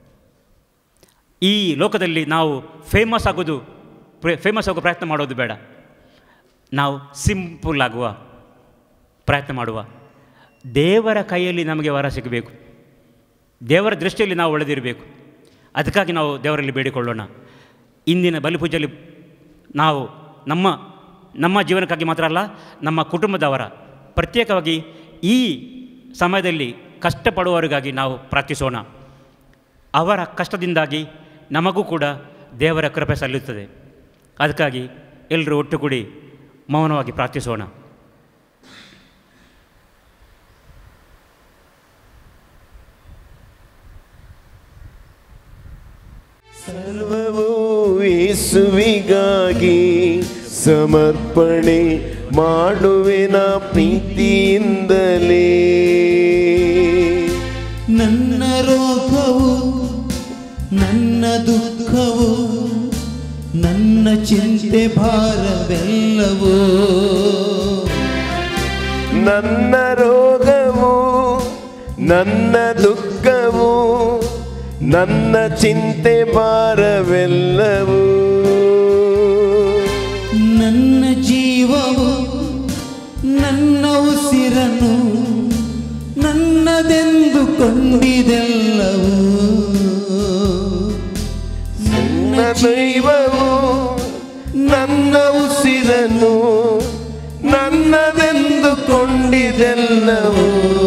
ಈ ಲೋಕದಲ್ಲಿ ನಾವು ಫೇಮಸ್ ಆಗೋದು ಫೇಮಸ್ ಆಗೋ ಪ್ರಯತ್ನ ಮಾಡೋದು ಬೇಡ. ನಾವು ಸಿಂಪಲ್ ಆಗುವ ಪ್ರಯತ್ನ ಮಾಡುವ. ದೇವರ ಕೈಯಲ್ಲಿ ನಮಗೆ ವರ ಸಿಗಬೇಕು, ದೇವರ ದೃಷ್ಟಿಯಲ್ಲಿ ನಾವು ಒಳ್ಳೆದಿರಬೇಕು. ಅದಕ್ಕಾಗಿ ನಾವು ದೇವರಲ್ಲಿ ಬೇಡಿಕೊಳ್ಳೋಣ. ಇಂದಿನ ಬಲಿಪೂಜೆಯಲ್ಲಿ ನಾವು ನಮ್ಮ ನಮ್ಮ ಜೀವನಕ್ಕಾಗಿ ಮಾತ್ರ ಅಲ್ಲ, ನಮ್ಮ ಕುಟುಂಬದವರ ಪ್ರತ್ಯೇಕವಾಗಿ ಈ ಸಮಯದಲ್ಲಿ ಕಷ್ಟಪಡುವವರಿಗಾಗಿ ನಾವು ಪ್ರಾರ್ಥಿಸೋಣ. ಅವರ ಕಷ್ಟದಿಂದಾಗಿ ನಮಗೂ ಕೂಡ ದೇವರ ಕೃಪೆ ಸಲ್ಲುತ್ತದೆ. ಅದಕ್ಕಾಗಿ ಎಲ್ಲರೂ ಒಟ್ಟುಗೂಡಿ ಮೌನವಾಗಿ ಪ್ರಾರ್ಥಿಸೋಣ. ಸರ್ವವೂ ಯೇಸುವಿಗಾಗಿ ಸಮರ್ಪಣೆ ಮಾಡುವೆನ ಪ್ರೀತಿಯಿಂದಲೇ. ನನ್ನ ರೋಗವು, ನನ್ನ ದುಃಖವು, ನನ್ನ ಚಿಂತೆ ಭಾರವೆಲ್ಲವೂ, ನನ್ನ ರೋಗವು, ನನ್ನ ದುಃಖವು, ನನ್ನ ಚಿಂತೆ ಭಾರವೆಲ್ಲವೂ, ನನ್ನ ಜೀವವು, ನನ್ನ ಉಸಿರನ್ನು ನನ್ನದೆಂದು ಕೊಂಡಿದೆಲ್ಲವೂ, ನನ್ನ ದೈವವು, ನನ್ನ ಉಸಿರನ್ನು ನನ್ನದೆಂದು ಕೊಂಡಿದೆಲ್ಲವೂ,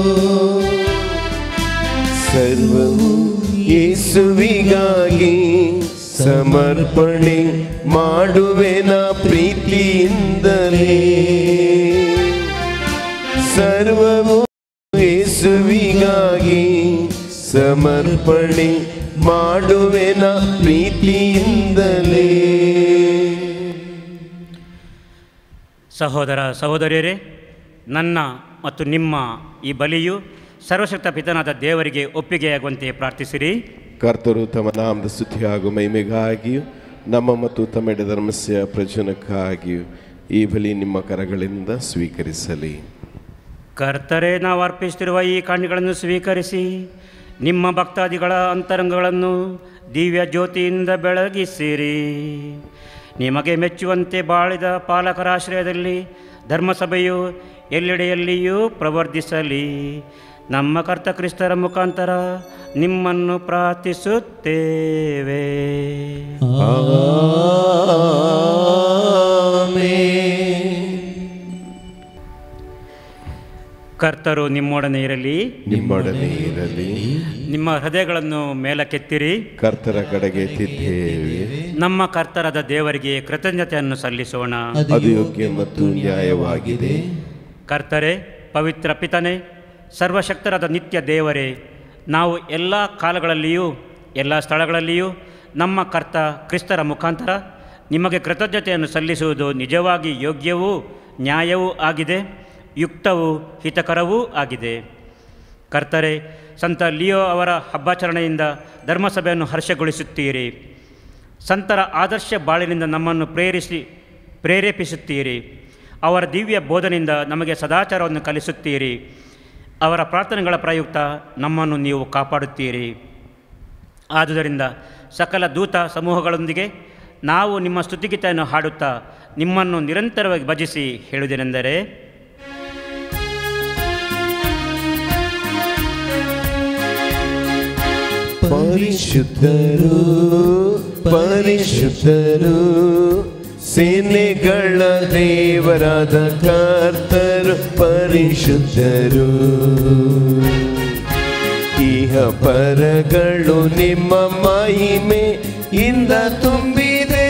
ಸರ್ವವು ಯೇಸುವಿಗಾಗಿ ಸಮರ್ಪಣೆ ಮಾಡುವೆನ ಪ್ರೀತಿಯಿಂದಲೇ. ಸರ್ವವು ಯೇಸುವಿಗಾಗಿ ಸಮರ್ಪಣೆ ಮಾಡುವೆನ ಪ್ರೀತಿಯಿಂದಲೇ. ಸಹೋದರ ಸಹೋದರಿಯರೇ, ನನ್ನ ಮತ್ತು ನಿಮ್ಮ ಈ ಬಲಿಯು ಸರ್ವಶಕ್ತ ಪಿತನಾದ ದೇವರಿಗೆ ಒಪ್ಪಿಗೆಯಾಗುವಂತೆ ಪ್ರಾರ್ಥಿಸಿರಿ. ಕರ್ತರು ತಮ್ಮ ನಾಮದ ಸ್ತುತಿ ಹಾಗೂ ಮಹಿಮೆಗಾಗಿಯೂ ನಮ್ಮ ಮತ್ತು ತಮ್ಮೆಡೆ ಧರ್ಮಸ್ಯ ಪ್ರಯೋಜನಕ್ಕಾಗಿಯೂ ಈ ಬಲಿ ನಿಮ್ಮ ಕರಗಳಿಂದ ಸ್ವೀಕರಿಸಲಿ. ಕರ್ತರೇ, ನಾವು ಅರ್ಪಿಸುತ್ತಿರುವ ಈ ಕಾಣಿಗಳನ್ನು ಸ್ವೀಕರಿಸಿ ನಿಮ್ಮ ಭಕ್ತಾದಿಗಳ ಅಂತರಂಗಗಳನ್ನು ದಿವ್ಯ ಜ್ಯೋತಿಯಿಂದ ಬೆಳಗಿಸಿರಿ. ನಿಮಗೆ ಮೆಚ್ಚುವಂತೆ ಬಾಳಿದ ಪಾಲಕರ ಆಶ್ರಯದಲ್ಲಿ ಧರ್ಮಸಭೆಯು ಎಲ್ಲೆಡೆಯಲ್ಲಿಯೂ ಪ್ರವರ್ಧಿಸಲಿ. ನಮ್ಮ ಕರ್ತ ಕ್ರಿಸ್ತರ ಮುಖಾಂತರ ನಿಮ್ಮನ್ನು ಪ್ರಾರ್ಥಿಸುತ್ತೇವೆ. ಕರ್ತರು ನಿಮ್ಮೊಡನೆ ಇರಲಿ, ನಿಮ್ಮೊಡನೆ ಇರಲಿ. ನಿಮ್ಮ ಹೃದಯಗಳನ್ನು ಮೇಲಕ್ಕೆತ್ತಿರಿ. ಕರ್ತರ ಕಡೆಗೆ ಎತ್ತಿದ್ದೇವೆ. ನಮ್ಮ ಕರ್ತರಾದ ದೇವರಿಗೆ ಕೃತಜ್ಞತೆಯನ್ನು ಸಲ್ಲಿಸೋಣ. ಅದು ಯೋಗ್ಯ ಮತ್ತು ನ್ಯಾಯವಾಗಿದೆ. ಕರ್ತರೇ, ಪವಿತ್ರ ಪಿತನೇ, ಸರ್ವಶಕ್ತರಾದ ನಿತ್ಯ ದೇವರೇ, ನಾವು ಎಲ್ಲ ಕಾಲಗಳಲ್ಲಿಯೂ ಎಲ್ಲ ಸ್ಥಳಗಳಲ್ಲಿಯೂ ನಮ್ಮ ಕರ್ತ ಕ್ರಿಸ್ತರ ಮುಖಾಂತರ ನಿಮಗೆ ಕೃತಜ್ಞತೆಯನ್ನು ಸಲ್ಲಿಸುವುದು ನಿಜವಾಗಿ ಯೋಗ್ಯವೂ ನ್ಯಾಯವೂ ಆಗಿದೆ, ಯುಕ್ತವೂ ಹಿತಕರವೂ ಆಗಿದೆ. ಕರ್ತರೆ, ಸಂತ ಲಿಯೋ ಅವರ ಹಬ್ಬಾಚರಣೆಯಿಂದ ಧರ್ಮಸಭೆಯನ್ನು ಹರ್ಷಗೊಳಿಸುತ್ತೀರಿ. ಸಂತರ ಆದರ್ಶ ಬಾಳಿನಿಂದ ನಮ್ಮನ್ನು ಪ್ರೇರಿಸಿ ಪ್ರೇರೇಪಿಸುತ್ತೀರಿ. ಅವರ ದಿವ್ಯ ಬೋಧನೆಯಿಂದ ನಮಗೆ ಸದಾಚಾರವನ್ನು ಕಲಿಸುತ್ತೀರಿ. ಅವರ ಪ್ರಾರ್ಥನೆಗಳ ಪ್ರಯುಕ್ತ ನಮ್ಮನ್ನು ನೀವು ಕಾಪಾಡುತ್ತೀರಿ. ಆದುದರಿಂದ ಸಕಲ ದೂತ ಸಮೂಹಗಳೊಂದಿಗೆ ನಾವು ನಿಮ್ಮ ಸ್ತುತಿಗೀತೆಯನ್ನು ಹಾಡುತ್ತಾ ನಿಮ್ಮನ್ನು ನಿರಂತರವಾಗಿ ಭಜಿಸಿ ಹೇಳುವುದೇನೆಂದರೆ, ಪರಿಶುದ್ಧರು ಪರಿಶುದ್ಧರು ಸೇನೆಗಳ ದೇವರಾದ ಕರ್ತರು ಪರಿಶುದ್ಧರು. ಇಹ ಪರಗಳು ನಿಮ್ಮ ಮಹಿಮೆಯಿಂದ ತುಂಬಿದೆ.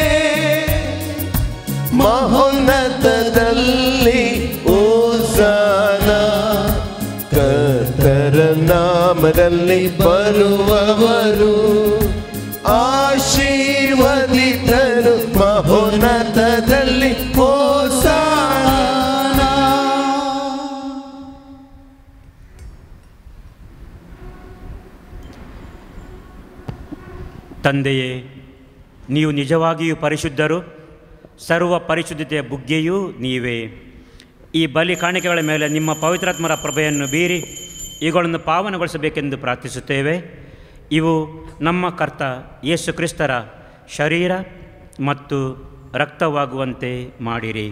ಮಹೋನ್ನತದಲ್ಲಿ ಓಸಾನ, ಕರ್ತರ ನಾಮದಲ್ಲಿ ಬರುವವರು ಆಶೀರ್ವದಿತರು. ಮಹೋನ್ನತದಲ್ಲಿ ಓಸಾನ. ತಂದೆಯೇ, ನೀವು ನಿಜವಾಗಿಯೂ ಪರಿಶುದ್ಧರು, ಸರ್ವ ಪರಿಶುದ್ಧತೆಯ ಬುಗ್ಗೆಯೂ ನೀವೇ. ಈ ಬಲಿ ಕಾಣಿಕೆಗಳ ಮೇಲೆ ನಿಮ್ಮ ಪವಿತ್ರಾತ್ಮರ ಪ್ರಭೆಯನ್ನು ಬೀರಿ ಇವುಗಳನ್ನು ಪಾವನಗೊಳಿಸಬೇಕೆಂದು ಪ್ರಾರ್ಥಿಸುತ್ತೇವೆ. ಇವು ನಮ್ಮ ಕರ್ತ ಯೇಸು ಕ್ರಿಸ್ತರ ಶರೀರ ಮತ್ತು ರಕ್ತವಾಗುವಂತೆ ಮಾಡಿರಿ.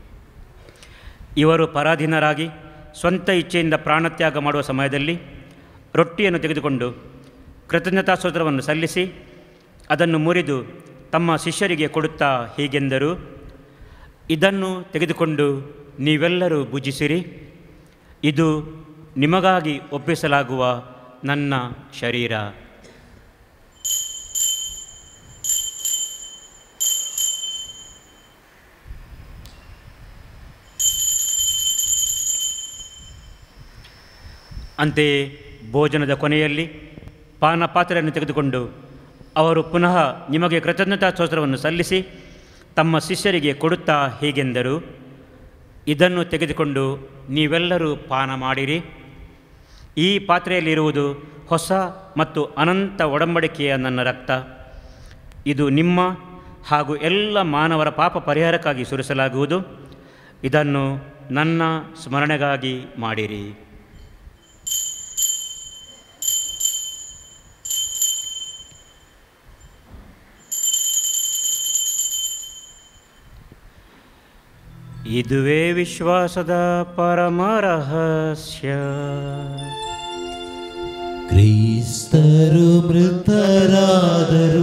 ಇವರು ಪರಾಧೀನರಾಗಿ ಸ್ವಂತ ಇಚ್ಛೆಯಿಂದ ಪ್ರಾಣತ್ಯಾಗ ಮಾಡುವ ಸಮಯದಲ್ಲಿ ರೊಟ್ಟಿಯನ್ನು ತೆಗೆದುಕೊಂಡು ಕೃತಜ್ಞತಾಸ್ತೋತ್ರವನ್ನು ಸಲ್ಲಿಸಿ ಅದನ್ನು ಮುರಿದು ತಮ್ಮ ಶಿಷ್ಯರಿಗೆ ಕೊಡುತ್ತಾ ಹೀಗೆಂದರು, ಇದನ್ನು ತೆಗೆದುಕೊಂಡು ನೀವೆಲ್ಲರೂ ಭುಜಿಸಿರಿ. ಇದು ನಿಮಗಾಗಿ ಒಪ್ಪಿಸಲಾಗುವ ನನ್ನ ಶರೀರ. ಅಂತೆಯೇ ಭೋಜನದ ಕೊನೆಯಲ್ಲಿ ಪಾನಪಾತ್ರೆಯನ್ನು ತೆಗೆದುಕೊಂಡು ಅವರು ಪುನಃ ನಿಮಗೆ ಕೃತಜ್ಞತಾ ಸ್ತೋತ್ರವನ್ನು ಸಲ್ಲಿಸಿ ತಮ್ಮ ಶಿಷ್ಯರಿಗೆ ಕೊಡುತ್ತಾ ಹೀಗೆಂದರು, ಇದನ್ನು ತೆಗೆದುಕೊಂಡು ನೀವೆಲ್ಲರೂ ಪಾನ ಮಾಡಿರಿ. ಈ ಪಾತ್ರೆಯಲ್ಲಿರುವುದು ಹೊಸ ಮತ್ತು ಅನಂತ ಒಡಂಬಡಿಕೆಯ ನನ್ನ ರಕ್ತ. ಇದು ನಿಮ್ಮ ಹಾಗೂ ಎಲ್ಲ ಮಾನವರ ಪಾಪ ಪರಿಹಾರಕ್ಕಾಗಿ ಸುರಿಸಲಾಗುವುದು. ಇದನ್ನು ನನ್ನ ಸ್ಮರಣೆಗಾಗಿ ಮಾಡಿರಿ. ಇದುವೇ ವಿಶ್ವಾಸದ ಪರಮ ರಹಸ್ಯ. ಕ್ರಿಸ್ತರು ಮೃತರಾದರು,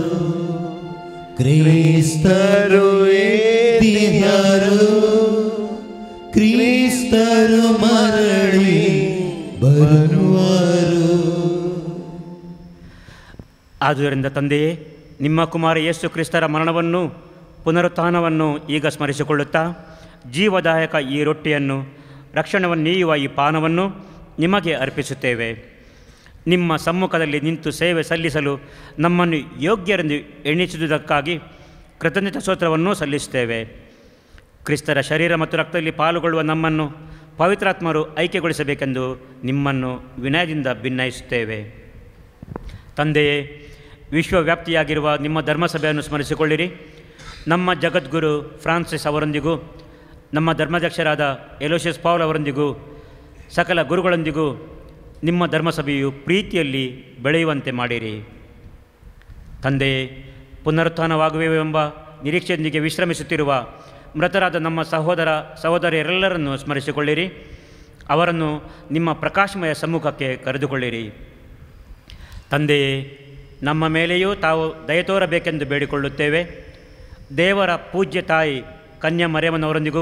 ಕ್ರಿಸ್ತರು ಎದ್ದಿದರು, ಕ್ರಿಸ್ತರು ಮರಳಿ ಬರುವರು. ಆದುದರಿಂದ ತಂದೆಯೇ, ನಿಮ್ಮ ಕುಮಾರ ಯೇಸು ಕ್ರಿಸ್ತರ ಮರಣವನ್ನು ಪುನರುತ್ಥಾನವನ್ನು ಈಗ ಸ್ಮರಿಸಿಕೊಳ್ಳುತ್ತಾ ಜೀವದಾಯಕ ಈ ರೊಟ್ಟಿಯನ್ನು, ರಕ್ಷಣೆಯನ್ನು ನೀಯುವ ಈ ಪಾನವನ್ನು ನಿಮಗೆ ಅರ್ಪಿಸುತ್ತೇವೆ. ನಿಮ್ಮ ಸಮ್ಮುಖದಲ್ಲಿ ನಿಂತು ಸೇವೆ ಸಲ್ಲಿಸಲು ನಮ್ಮನ್ನು ಯೋಗ್ಯರೆಂದು ಎಣಿಸಿದುದಕ್ಕಾಗಿ ಕೃತಜ್ಞತಾ ಸ್ತೋತ್ರವನ್ನು ಸಲ್ಲಿಸುತ್ತೇವೆ. ಕ್ರಿಸ್ತರ ಶರೀರ ಮತ್ತು ರಕ್ತದಲ್ಲಿ ಪಾಲುಗೊಳ್ಳುವ ನಮ್ಮನ್ನು ಪವಿತ್ರಾತ್ಮರು ಐಕ್ಯಗೊಳಿಸಬೇಕೆಂದು ನಿಮ್ಮನ್ನು ವಿನಯದಿಂದ ಭಿನ್ನಯಿಸುತ್ತೇವೆ. ತಂದೆಯೇ, ವಿಶ್ವವ್ಯಾಪ್ತಿಯಾಗಿರುವ ನಿಮ್ಮ ಧರ್ಮಸಭೆಯನ್ನು ಸ್ಮರಿಸಿಕೊಳ್ಳಿರಿ. ನಮ್ಮ ಜಗದ್ಗುರು ಫ್ರಾನ್ಸಿಸ್ ಅವರೊಂದಿಗೂ ನಮ್ಮ ಧರ್ಮಾಧ್ಯಕ್ಷರಾದ ಎಲೋಷಿಯಸ್ ಪೌಲ್ ಅವರೊಂದಿಗೂ ಸಕಲ ಗುರುಗಳೊಂದಿಗೂ ನಿಮ್ಮ ಧರ್ಮಸಭೆಯು ಪ್ರೀತಿಯಲ್ಲಿ ಬೆಳೆಯುವಂತೆ ಮಾಡಿರಿ. ತಂದೆಯೇ, ಪುನರುತ್ಥಾನವಾಗುವೆವೆಂಬ ನಿರೀಕ್ಷೆಯೊಂದಿಗೆ ವಿಶ್ರಮಿಸುತ್ತಿರುವ ಮೃತರಾದ ನಮ್ಮ ಸಹೋದರ ಸಹೋದರಿಯರೆಲ್ಲರನ್ನು ಸ್ಮರಿಸಿಕೊಳ್ಳಿರಿ. ಅವರನ್ನು ನಿಮ್ಮ ಪ್ರಕಾಶಮಯ ಸಮ್ಮುಖಕ್ಕೆ ಕರೆದುಕೊಳ್ಳಿರಿ. ತಂದೆಯೇ, ನಮ್ಮ ಮೇಲೆಯೂ ತಾವು ದಯ ತೋರಬೇಕೆಂದು ಬೇಡಿಕೊಳ್ಳುತ್ತೇವೆ. ದೇವರ ಪೂಜ್ಯ ತಾಯಿ ಕನ್ಯಾ ಮರಿಯಮ್ಮನವರೊಂದಿಗೂ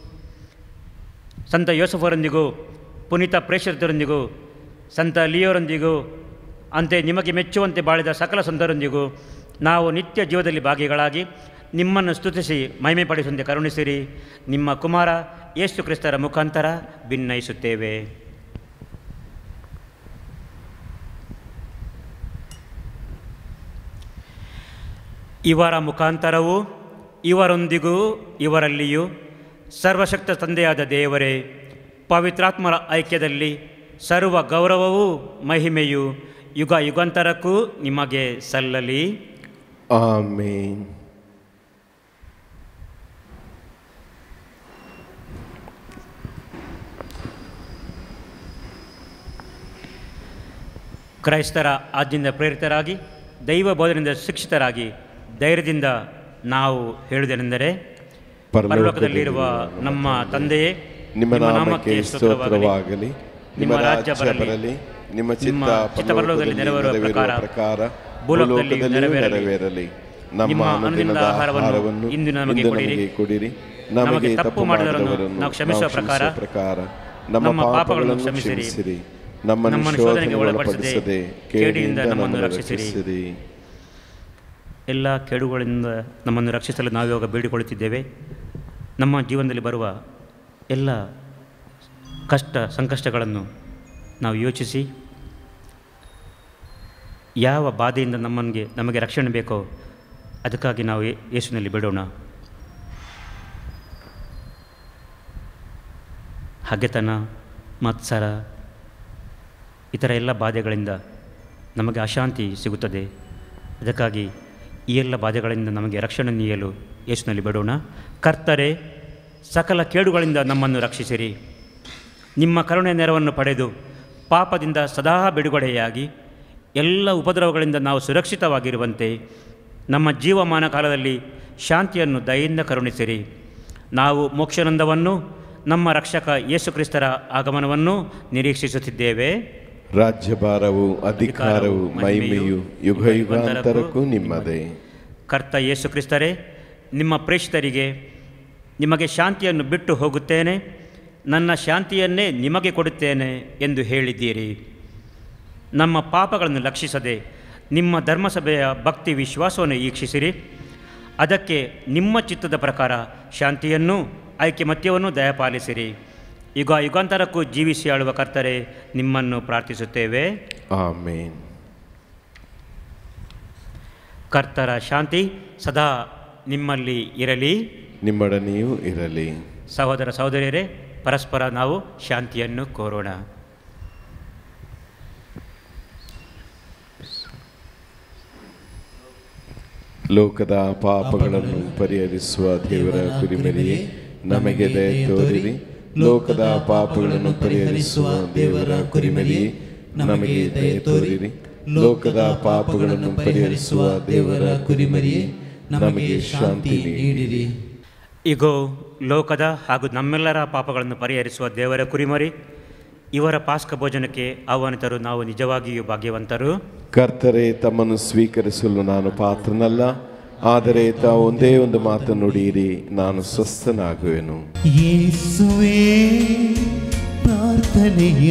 ಸಂತ ಯೋಸಫರೊಂದಿಗೂ ಪುನೀತ ಪ್ರೇಷಿತರೊಂದಿಗೂ ಸಂತ ಲಿಯೋರೊಂದಿಗೂ ಅಂತೆ ನಿಮಗೆ ಮೆಚ್ಚುವಂತೆ ಬಾಳಿದ ಸಕಲ ಸಂತರೊಂದಿಗೂ ನಾವು ನಿತ್ಯ ಜೀವದಲ್ಲಿ ಭಾಗಿಗಳಾಗಿ ನಿಮ್ಮನ್ನು ಸ್ತುತಿಸಿ ಮಹಿಮೆಪಡಿಸುವಂತೆ ಕರುಣಿಸಿರಿ. ನಿಮ್ಮ ಕುಮಾರ ಯೇಸು ಕ್ರಿಸ್ತರ ಮುಖಾಂತರ ಭಿನ್ನಯಿಸುತ್ತೇವೆ. ಇವರ ಮುಖಾಂತರವೂ ಇವರೊಂದಿಗೂ ಇವರಲ್ಲಿಯೂ ಸರ್ವಶಕ್ತ ತಂದೆಯಾದ ದೇವರೇ, ಪವಿತ್ರಾತ್ಮರ ಐಕ್ಯದಲ್ಲಿ ಸರ್ವ ಗೌರವವೂ ಮಹಿಮೆಯು ಯುಗ ಯುಗಾಂತರಕ್ಕೂ ನಿಮಗೆ ಸಲ್ಲಲಿ. ಆಮೇನ್. ಕ್ರೈಸ್ತರ ಆಜ್ಞೆಯಿಂದ ಪ್ರೇರಿತರಾಗಿ ದೈವ ಬೋಧನೆಯಿಂದ ಶಿಕ್ಷಿತರಾಗಿ ಧೈರ್ಯದಿಂದ ನಾವು ಹೇಳುವುದೇನೆಂದರೆ, ಪರಲೋಕದಲ್ಲಿರುವ ನಮ್ಮ ತಂದೆಯೇ, ನಿಮ್ಮ ನಾಮಕ್ಕೆ ಸ್ತೋತ್ರವಾಗಲಿ, ನಿಮ್ಮ ರಾಜ್ಯ ಬರಲಿ, ನಿಮ್ಮ ಚಿತ್ತ ಪರಲೋಕದಲ್ಲಿ ನೆರವೇರುವ ಪ್ರಕಾರ ಭೂಲೋಕದಲ್ಲಿ ನೆರವೇರಲಿ. ನಮ್ಮ ಅನುದಿನದ ಆಹಾರವನ್ನು ಇಂದು ನಮಗೆ ಕೊಡಿರಿ. ನಮಗೆ ತಪ್ಪು ಮಾಡಿದವರನ್ನು ನಾವು ಕ್ಷಮಿಸುವ ಪ್ರಕಾರ ನಮ್ಮ ಪಾಪಗಳನ್ನು ಕ್ಷಮಿಸಿರಿ. ನಮ್ಮನ್ನು ಶೋಧನೆಗೆ ಒಳಪಡಿಸದೆ ಕೇಡಿಯಿಂದ ನಮ್ಮನ್ನು ರಕ್ಷಿಸಿರಿ. ಎಲ್ಲ ಕೇಡುಗಳಿಂದ ನಮ್ಮನ್ನು ರಕ್ಷಿಸಲು ನಾವಿವಾಗ ಬೇಡಿಕೊಳ್ಳುತ್ತಿದ್ದೇವೆ. ನಮ್ಮ ಜೀವನದಲ್ಲಿ ಬರುವ ಎಲ್ಲ ಕಷ್ಟ ಸಂಕಷ್ಟಗಳನ್ನು ನಾವು ಯೋಚಿಸಿ, ಯಾವ ಬಾಧೆಯಿಂದ ನಮ್ಮನಿಗೆ ನಮಗೆ ರಕ್ಷಣೆ ಬೇಕೋ ಅದಕ್ಕಾಗಿ ನಾವು ಯೇಸುವಿನಲ್ಲಿ ಬೇಡೋಣ. ಹಗೆತನ, ಮತ್ಸರ, ಇತರ ಎಲ್ಲ ಬಾಧೆಗಳಿಂದ ನಮಗೆ ಅಶಾಂತಿ ಸಿಗುತ್ತದೆ. ಅದಕ್ಕಾಗಿ ಈ ಎಲ್ಲ ಬಾಧೆಗಳಿಂದ ನಮಗೆ ರಕ್ಷಣೆ ನೀಡಲು ಯೇಸುವಿನಲ್ಲಿ ಬೇಡೋಣ. ಕರ್ತರೇ, ಸಕಲ ಕೇಡುಗಳಿಂದ ನಮ್ಮನ್ನು ರಕ್ಷಿಸಿರಿ. ನಿಮ್ಮ ಕರುಣೆ ನೆರವನ್ನು ಪಡೆದು ಪಾಪದಿಂದ ಸದಾ ಬಿಡುಗಡೆಯಾಗಿ ಎಲ್ಲ ಉಪದ್ರವಗಳಿಂದ ನಾವು ಸುರಕ್ಷಿತವಾಗಿರುವಂತೆ ನಮ್ಮ ಜೀವಮಾನ ಕಾಲದಲ್ಲಿ ಶಾಂತಿಯನ್ನು ದಯೆಯಿಂದ ಕರುಣಿಸಿರಿ. ನಾವು ಮೋಕ್ಷಾನಂದವನ್ನು, ನಮ್ಮ ರಕ್ಷಕ ಯೇಸು ಕ್ರಿಸ್ತರ ಆಗಮನವನ್ನು ನಿರೀಕ್ಷಿಸುತ್ತಿದ್ದೇವೆ. ರಾಜ್ಯಭಾರವು, ಅಧಿಕಾರವು, ಮಹಿಮೆಯು ಯುಗ ಯುಗಾಂತರಕ್ಕೂ ನಿಮ್ಮದೇ. ಕರ್ತ ಯೇಸು ಕ್ರಿಸ್ತರೇ, ನಿಮ್ಮ ಪ್ರೇಷಿತರಿಗೆ ನಿಮಗೆ ಶಾಂತಿಯನ್ನು ಬಿಟ್ಟು ಹೋಗುತ್ತೇನೆ, ನನ್ನ ಶಾಂತಿಯನ್ನೇ ನಿಮಗೆ ಕೊಡುತ್ತೇನೆ ಎಂದು ಹೇಳಿದ್ದೀರಿ. ನಮ್ಮ ಪಾಪಗಳನ್ನು ಲಕ್ಷಿಸದೆ ನಿಮ್ಮ ಧರ್ಮಸಭೆಯ ಭಕ್ತಿ ವಿಶ್ವಾಸವನ್ನು ಈಕ್ಷಿಸಿರಿ. ಅದಕ್ಕೆ ನಿಮ್ಮ ಚಿತ್ತದ ಪ್ರಕಾರ ಶಾಂತಿಯನ್ನು, ಐಕ್ಯಮತ್ಯವನ್ನು ದಯಪಾಲಿಸಿರಿ. ಯುಗ ಯುಗಾಂತರಕ್ಕೂ ಜೀವಿಸಿ ಆಳುವ ಕರ್ತರೆ, ನಿಮ್ಮನ್ನು ಪ್ರಾರ್ಥಿಸುತ್ತೇವೆ. ಆಮೇನ್. ಕರ್ತರ ಶಾಂತಿ ಸದಾ ನಿಮ್ಮಲ್ಲಿ ಇರಲಿ, ನಿಮ್ಮೊಡನೆಯೂ ಇರಲಿ. ಸಹೋದರ ಸಹೋದರಿಯರೇ, ಪರಸ್ಪರ ನಾವು ಶಾಂತಿಯನ್ನು ಕೋರೋಣ. ಲೋಕದ ಪಾಪಗಳನ್ನು ಪರಿಹರಿಸುವ ದೇವರ ಕುರಿಮರಿಯೇ, ನಮಗೆ ದಯ ತೋರಿರಿ. ಲೋಕದ ಪಾಪಗಳನ್ನು ಪರಿಹರಿಸುವ ದೇವರ ಕುರಿಮರಿಯೇ, ನಮಗೆ ದಯ ತೋರಿರಿ. ಲೋಕದ ಪಾಪಗಳನ್ನು ಪರಿಹರಿಸುವ ದೇವರ ಕುರಿಮರಿಯೇ, ನಮಗೆ ಶಾಂತಿ ನೀಡಿರಿ. ಇಗೋ, ಲೋಕದ ಹಾಗೂ ನಮ್ಮೆಲ್ಲರ ಪಾಪಗಳನ್ನು ಪರಿಹರಿಸುವ ದೇವರ ಕುರಿಮರಿ, ಇವರ ಪಾಸ್ಕ ಭೋಜನಕ್ಕೆ ಆಹ್ವಾನಿತರು ನಾವು ನಿಜವಾಗಿಯೂ ಭಾಗ್ಯವಂತರು. ಕರ್ತರೆ, ತಮ್ಮನ್ನು ಸ್ವೀಕರಿಸಲು ನಾನು ಪಾತ್ರನಲ್ಲ, ಆದರೆ ತಾವು ಒಂದೇ ಒಂದು ಮಾತು ನುಡಿಯಿರಿ, ನಾನು ಸ್ವಸ್ಥನಾಗುವೆನು. ಯೇಸುವೇ, ಪ್ರಾರ್ಥನೆಯ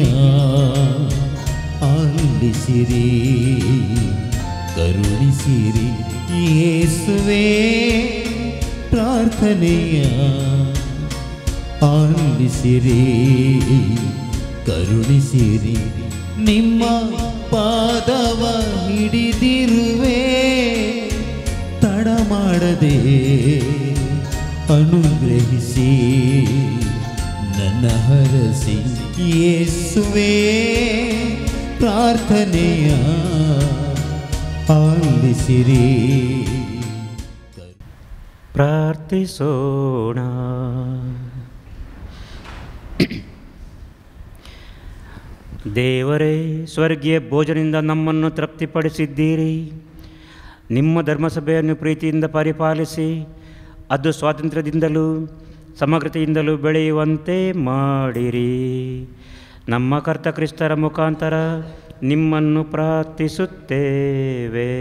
ಆಲಿಸಿರಿ, ಕರುಣಿಸಿರಿ. ಯೇಸುವೇ, ಪ್ರಾರ್ಥನೆಯ ಆಲಿಸಿರಿ, ಕರುಣಿಸಿರಿ. ನಿಮ್ಮ ಪಾದವ ಹಿಡಿದಿರುವೆ, ತಡ ಮಾಡದೆ ಅನುಗ್ರಹಿಸಿ ನನ್ನ ಹರಸಿ. ಯೇಸುವೇ, ಪ್ರಾರ್ಥನೆಯ ಆಲಿಸಿರಿ. ಪ್ರಾರ್ಥಿಸೋಣ. ದೇವರೇ, ಸ್ವರ್ಗೀಯ ಭೋಜನದಿಂದ ನಮ್ಮನ್ನು ತೃಪ್ತಿಪಡಿಸಿದ್ದೀರಿ. ನಿಮ್ಮ ಧರ್ಮಸಭೆಯನ್ನು ಪ್ರೀತಿಯಿಂದ ಪರಿಪಾಲಿಸಿ ಅದು ಸ್ವಾತಂತ್ರ್ಯದಿಂದಲೂ ಸಮಗ್ರತೆಯಿಂದಲೂ ಬೆಳೆಯುವಂತೆ ಮಾಡಿರಿ. ನಮ್ಮ ಕರ್ತ ಕ್ರಿಸ್ತರ ಮುಖಾಂತರ ನಿಮ್ಮನ್ನು ಪ್ರಾರ್ಥಿಸುತ್ತೇವೆ.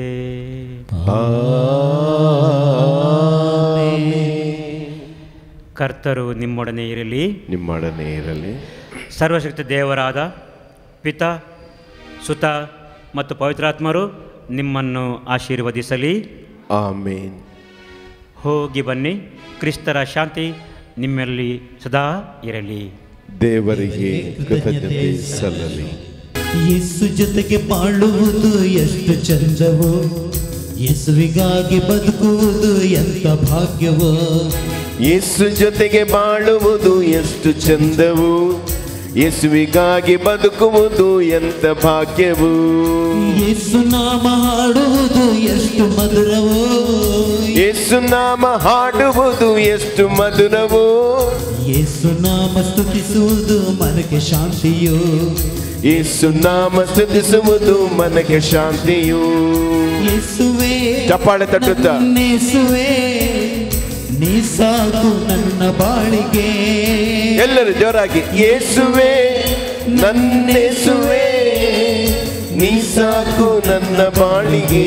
ಕರ್ತರು ನಿಮ್ಮೊಡನೆ ಇರಲಿ, ನಿಮ್ಮೊಡನೆ ಇರಲಿ. ಸರ್ವಶಕ್ತ ದೇವರಾದ ಪಿತಾ, ಸುತ ಮತ್ತು ಪವಿತ್ರಾತ್ಮರು ನಿಮ್ಮನ್ನು ಆಶೀರ್ವದಿಸಲಿ. ಆಮೇನ್. ಹೋಗಿ ಬನ್ನಿ. ಕ್ರಿಸ್ತರ ಶಾಂತಿ ನಿಮ್ಮಲ್ಲಿ ಸದಾ ಇರಲಿ. ದೇವರಿಗೆ ಕೃತಜ್ಞತೆ ಸಲ್ಲಲಿ. ಯೇಸು ಜೊತೆಗೆ ಬಾಳುವುದು ಎಷ್ಟು ಚಂದವೋ, ಯೇಸುವಿಗಾಗಿ ಬದುಕುವುದು ಎಂತ ಭಾಗ್ಯವೋ, ಯೇಸು ಜೊತೆಗೆ ಬಾಳುವುದು ಎಷ್ಟು ಚಂದವು, ಯೇಸುವಿಗಾಗಿ ಬದುಕುವುದು ಎಂತ ಭಾಗ್ಯವು. ಯೇಸು ನಾಮ ಹಾಡುವುದು ಎಷ್ಟು ಮಧುರವೋ, ಯೇಸು ನಾಮ ಹಾಡುವುದು ಎಷ್ಟು ಮಧುರವೋ, ಯೇಸು ನಾಮ ಸ್ತುತಿಸುವುದು ಮನಕ್ಕೆ ಶಾಂತಿಯೋ, ಯೇಸು ನಾಮ ಸ್ತುತಿಸುವುದು ಮನಕ್ಕೆ ಶಾಂತಿಯು. ಯೇಸುವೇ ಚಪ್ಪಾಳೆ ತಟ್ಟುತ್ತಾ ಯೇಸುವೇ ನೀ ಸಾಕು ನನ್ನ ಬಾಳಿಗೆ, ಎಲ್ಲರೂ ಜೋರಾಗಿ ಯೇಸುವೇ ನನ್ನೇಸುವೇ ನೀ ಸಾಕು ನನ್ನ ಬಾಳಿಗೆ.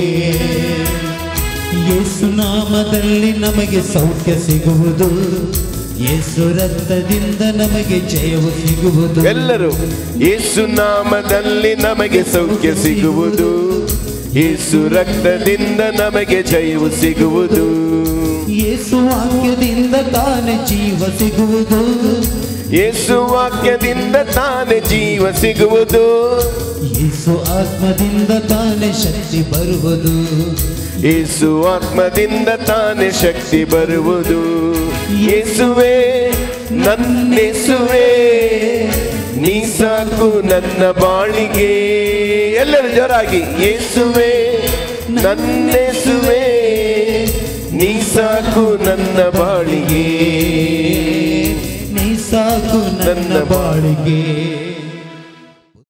ಯೇಸು ನಾಮದಲ್ಲಿ ನಮಗೆ ಸೌಖ್ಯ ಸಿಗುವುದು, ಯೇಸು ರಕ್ತದಿಂದ ನಮಗೆ ಜಯವು ಸಿಗುವುದು. ಎಲ್ಲರೂ ಯೇಸು ನಾಮದಲ್ಲಿ ನಮಗೆ ಸೌಖ್ಯ ಸಿಗುವುದು, ಯೇಸು ರಕ್ತದಿಂದ ನಮಗೆ ಜಯವು ಸಿಗುವುದು. ಯೇಸು ವಾಕ್ಯದಿಂದ ತಾನೇ ಜೀವ ಸಿಗುವುದು, ಯೇಸು ವಾಕ್ಯದಿಂದ ತಾನೇ ಜೀವ ಸಿಗುವುದು, ಯೇಸು ಆತ್ಮದಿಂದ ತಾನೇ ಶಕ್ತಿ ಬರುವುದು, ಯೇಸು ಆತ್ಮದಿಂದ ತಾನೇ ಶಕ್ತಿ ಬರುವುದು. ಯೇಸುವೇ ನನ್ನೇಸುವೇ ನೀ ಸಾಕು ನನ್ನ ಬಾಳಿಗೆ. ಎಲ್ಲರೂ ಜೋರಾಗಿ ಯೇಸುವೇ ನನ್ನೇಸುವೇ ನೀ ಸಾಕು ನನ್ನ ಬಾಳಿಗೆ, ನೀ ಸಾಕು ನನ್ನ ಬಾಳಿಗೆ.